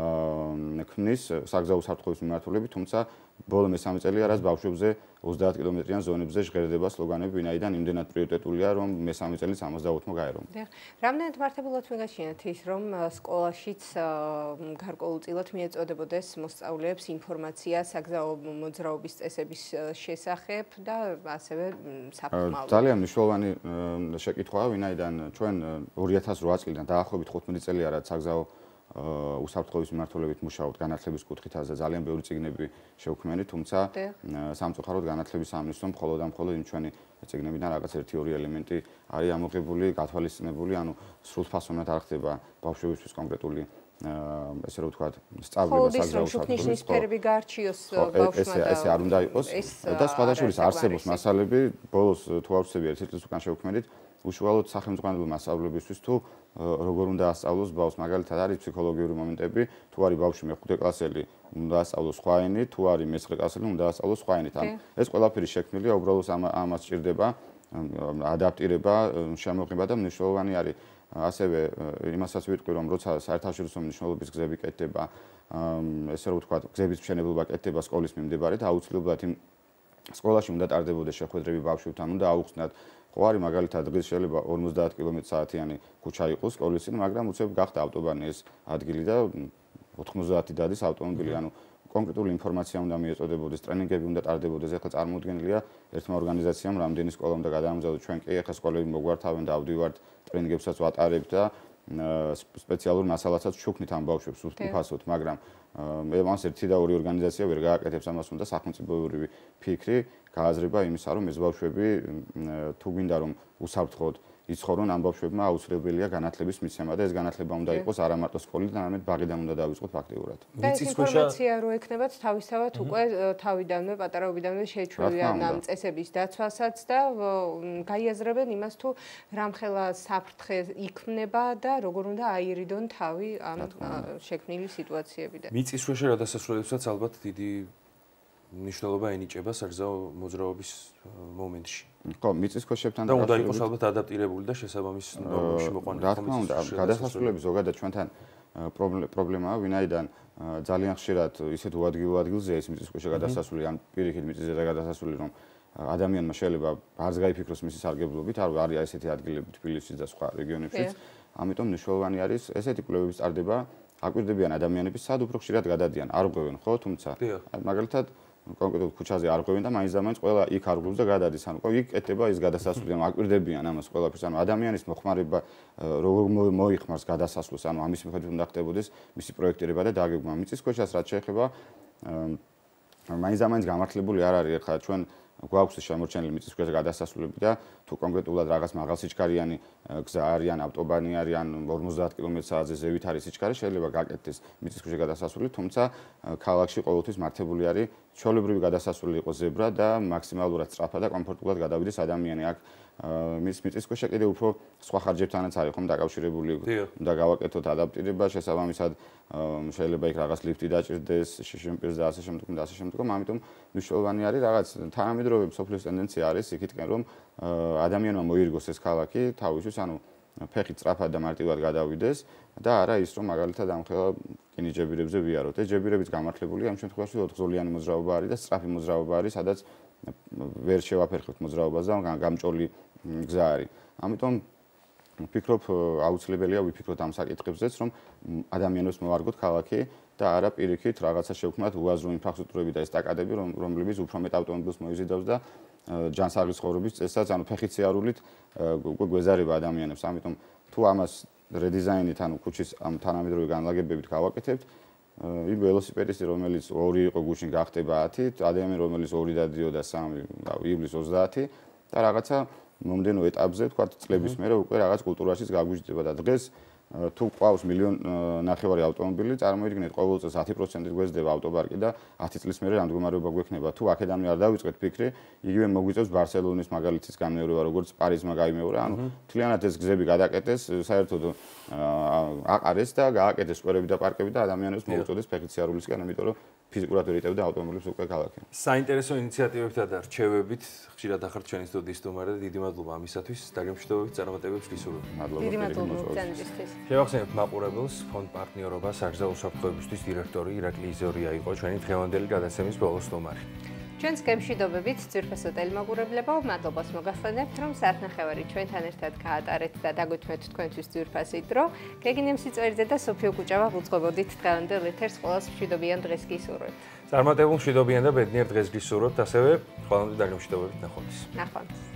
ქმნის საგზაო უსაფრთხოების მიმართულებით, თუმცა ბოლო მესამე წელია, რაც ბავშვებზე 30 კილომეტრიან ზონებზე ჟღერდება სლოგანები, ვინაიდან იმდენად პრიორიტეტულია, რომ მესამე წელიც 68-მა გაერომ. რამდენად მართებულად მიგაშინათ ის, რომ სკოლაშიც გარკვეულწილად მიეწოდებოდეს მოსწავლეებს ინფორმაცია საგზაო მოძრაობის წესების შესახებ და ასევე საფრთხმავლობით. ძალიან მნიშვნელოვანი შეკითხვაა, ვინაიდან ჩვენ 2008 წლიდან დაახლოებით 15 წელია, რაც საგზაო უსაფრთხოების მიმართულებით მუშაობთ განათლების კუთხითაზე, ძალიან ბევრი წიგნები შევქმნით, თუმცა სამწუხაროდ განათლების სამინისტრომ მხოლოდ და მხოლოდ იმ ჩვენი წიგნებიდან რაღაც 1-2 ელემენტი არის ამოღებული, გათვალისწინებული, ანუ სრულფასოვნად არ ხდება ბავშვებისთვის კონკრეტული ესე რომ ვთქვათ, სწავლება საგზაო საფრთხის სფერები გაარჩიოს ბავშვმა და ესე არ უნდა იყოს და სხვადასხვა არსებობს მასალები, ბოლოს თუ ავწევი ერთი წლის უკან შევქმნით, უშუალოდ სახელმწიფო მასშტაბებისთვის თუ როგორ უნდა ასწავლოს ბავშვს, მაგალითად არის ფსიქოლოგიური მომენტები, თუ არის ბავშვი მეხუთე კლასელი, უნდა ასწავლოს სხვა ენით, თუ არის მესამე კლასელი, უნდა ასწავლოს სხვა ენით. ან ეს ყველაფერი შექმნილია, უბრალოდ ამას სჭირდება ადაპტირება, შემოღება და მნიშვნელოვანი არის ასევე იმასაც ვიტყვი, რომ როცა საერთაშორისო მნიშვნელობის გზები კეთდება, ესე რომ ვთქვათ, გზების მშენებლობა კეთდება სკოლის მიმდებარედ, აუცილებლად იმ სკოლაში უნდა ტარდებოდეს შეხვედრები ბავშვებთან, უნდა აუხსნათ. ხო არის მაგალითად დღეს შეიძლება 50 კმ/სთ-იანი ქუჩა იყოს სკოლის წინ, მაგრამ უცებ გახდა ავტობანი ეს ადგილი და 90 დადის ავტომობილი, ანუ კონკრეტული ინფორმაცია უნდა მიეწოდებოდეს, ტრენინგები უნდა ტარდებოდეს. ახლა წარმოუდგენელია ერთმა ორგანიზაციამ რამდენი სკოლა უნდა გადაამზადოს. ჩვენ კი ახლა სკოლები მოგვართავენ და ავდივართ ტრენინგებსაც ვატარებთ და სპეციალურ მასალასაც შევქმნით ამ ბავშვებს უფასოდ, მაგრამ ამას ერთი და ორი ორგანიზაცია ვერ გააკეთებს, ამას უნდა სახელმწიფოებრივი ფიქრი, გააზრება იმისა, რომ ეს ბავშვები თუ გვინდა რომ უსაფრთხოდ იცხოვრონ, ამ ბავშვებმა აუცილებელია განათლების მიცემა და ეს განათლება უნდა იყოს არა მარტო სკოლიდან, არამედ ბაღიდან უნდა დავიწყოთ ფაქტიურად. და ეს ინფორმაცია რო ექნებათ თავისთავად უკვე თავიდანვე პატარაობიდანვე შეჩვევიან ამ წესების დაცვასაც და გაიაზრებენ იმას თუ რამხელა საფრთხე იქმნება და როგორ უნდა აირიდონ თავი ამ შექმნილი სიტუაციებიდან. მიწისქვეშა გადასასვლელებსაც ალბათ დიდი მნიშვნელობა ენიჭება საგზაო მოძრაობის მომენტში. ხო, მიწისქვეშებთან და უნდა იყოს ალბათ ადაპტირებული და შესაბამის ნორმებში მოყვანილი. რა თქმა უნდა, გადასასვლელები ზოგადად ჩვენთან პრობლემაა, ვინაიდან ძალიან ხშირად ისეთ უადგილო ადგილზეა ეს მიწისქვეშა გადასასვლელი, ან პირიქით მიწისზედა გადასასვლელი, რომ ადამიანმა შეიძლება არც გაიფიქროს მისი სარგებლობით, არ არის ესეთი ადგილები თბილისში და სხვა რეგიონებშიც. ამიტომ მნიშვნელოვანი არის ესეთი კვლევების ტარდება, აკვირდებიან ადამიანები, სად უფრო ხშირად გადადიან, არ ყვევენ, ხო, თუმცა მაგალითად კონკრეტულ ქუჩაზე არ ყვევენ და მაინც და მაინც ყველა იქ არგულს და გადადის. ანუ იქ კეთდება ის გადასასვლელი, ანუ აკვირდებიან ამას ყველაფერს. ანუ ადამიანის მოხმარება როგორ მოიხმარს გადასასვლელს, ანუ ამის მიხედვით უნდა ხდებოდეს მისი პროექტირება და დაგეგმვა. მიწისქვეშას რაც შეეხება მაინც და მაინც გამართლებული არ არის. ახლა ჩვენ გვაქვს შემორჩენილი მიწისქვეშა გადასასვლელები და თუ კონკრეტულად რაღაც მაღალსიჩქარიანი გზა არის, ან ავტობანი არის, ან 50 კმ/სთ-ზე ზევით არის სიჩქარე, შეიძლება გაკეთდეს მიწისქვეშა გადასასვლელი, თუმცა ქალაქში ყოველთვის მართებული არის ჩვეულებრივი გადასასვლელი იყოს ზებრა და მაქსიმალურად სწრაფად და კომფორტულად გადავიდეს ადამიანი. აქ მის მიწისქვეშა კიდევ უფრო სხვა ხარჯებთანაც არის ხომ დაკავშირებული. უნდა გავაკეთოთ ადაპტირება, შესაბამისად შეიძლება იქ რაღაც ლიფტი დაჭირდეს, შიშიმპირს და ასე შემდგომ და ასე შემდგომ. ამიტომ მნიშვნელოვანი არის რაღაც თანამედროვე მსოფლიოს ტენდენცია არის იქითკენ, რომ ადამიანმა მოირგოს ეს ქალაქი თავისთვის, ანუ ფეხით სწრაფად და მარტივად გადავიდეს და არა ის რომ მაგალითად ამხელა კინი ჯებირებზე ვიაროთ. ეს ჯებირებიც გამართლებულია ამ შემთხვევაში 4-გზოვანი მოძრაობა არის და სწრაფი მოძრაობა არის, სადაც ვერ შევაფერხებთ მოძრაობას და გამჭოლი გზა არის. ამიტომ ვფიქრობ აუცილებელია ვიფიქროთ ამ საკითხებზეც, რომ ადამიანებს მოვარგოთ ქალაქი და არა პირიქით რაღაცა შევქმნათ უაზრო ინფრასტრუქტურები და ესტაკადები, რომლებიც უფრო მეტ ავტომობილს მოიზიდავს და ჯანსაღი ცხოვრების წესსაც, ანუ ფეხით სიარულით გვეზარება ადამიანებს. ამიტომ თუ ამას რედიზაინით, ანუ ქუჩის ამ თანამედროვე განლაგებებით გავაკეთებთ, იმ ველოსიპედისტი, რომელიც 2 იყო გუშინ გახდება 10, ადამიანი რომელიც 2 დადიო და 3, ივლის 30 და რაღაცა მომდენო ეტაპზე, თქვა წლების მერე უკვე რაღაც კულტურაშიც გაგვიჟდება და დღეს თუ ყავს 1.5 მილიონი ავტომობილი, წარმოიდგინეთ ყოველ წელს 10% გვეზდება ავტოპარკი და 10 წლის მერე ამ მდგომარეობა გვექნება. თუ აქედანვე არ დავიწყეთ ფიქრი, იგივე მოგვიწევს ბარსელონის მაგალითის განმეორება, როგორც პარიზმა გაიმეორა, ანუ მთლიანად ეს გზები გადაკეთეს, საერთოდ აყარეს და გააკეთეს სკვერები და პარკები და ადამიანებს მოუწოდეს ფეხით სიარულისკენ, ამიტომ რომ ფიზიკურად ვერ იტევდა ავტომობილებს უკვე ქალაქი. საინტერესო ინიციატივებითა და რჩევებით ხშირად ახართ ჩვენი სტუდიის სტუმარი და დიდი მადლობა ამისათვის. დაგემშვიდობებით წარმატებებს გისურვებთ. მადლობა. დიდი მადლობა მოგზაურობისთვის. შევახსენებთ მაყურებელს, ფონდ პარტნიორობა საგზაო უსაფრთხოებისთვის დირექტორი ირაკლი იზორია იყო ჩვენი დღევანდელი გადაცემის ბოლო სტუმარი. ჩვენს გემშვიდობებით ძვირფასო ტელემოგურებლებო, მადლობას მოგახსენებთ, რომ საათნახევარი ჩვენთან ერთად გაატარეთ და დაგვეთმეთ თქვენთვის ძვირფასი დრო. გეგინემ სიწვერიძე და სოფიო კუჭავა გულწრფობდით დღევანდელ ეთერს ყველას მშვიდობიან დღეს გისურვებთ. წარმატებულ მშვიდობიან და ბედნიერ დღეს გისურვებთ, ასევე ყველამდე დაგემშვიდობებით ნახვამდის. ნახვამდის.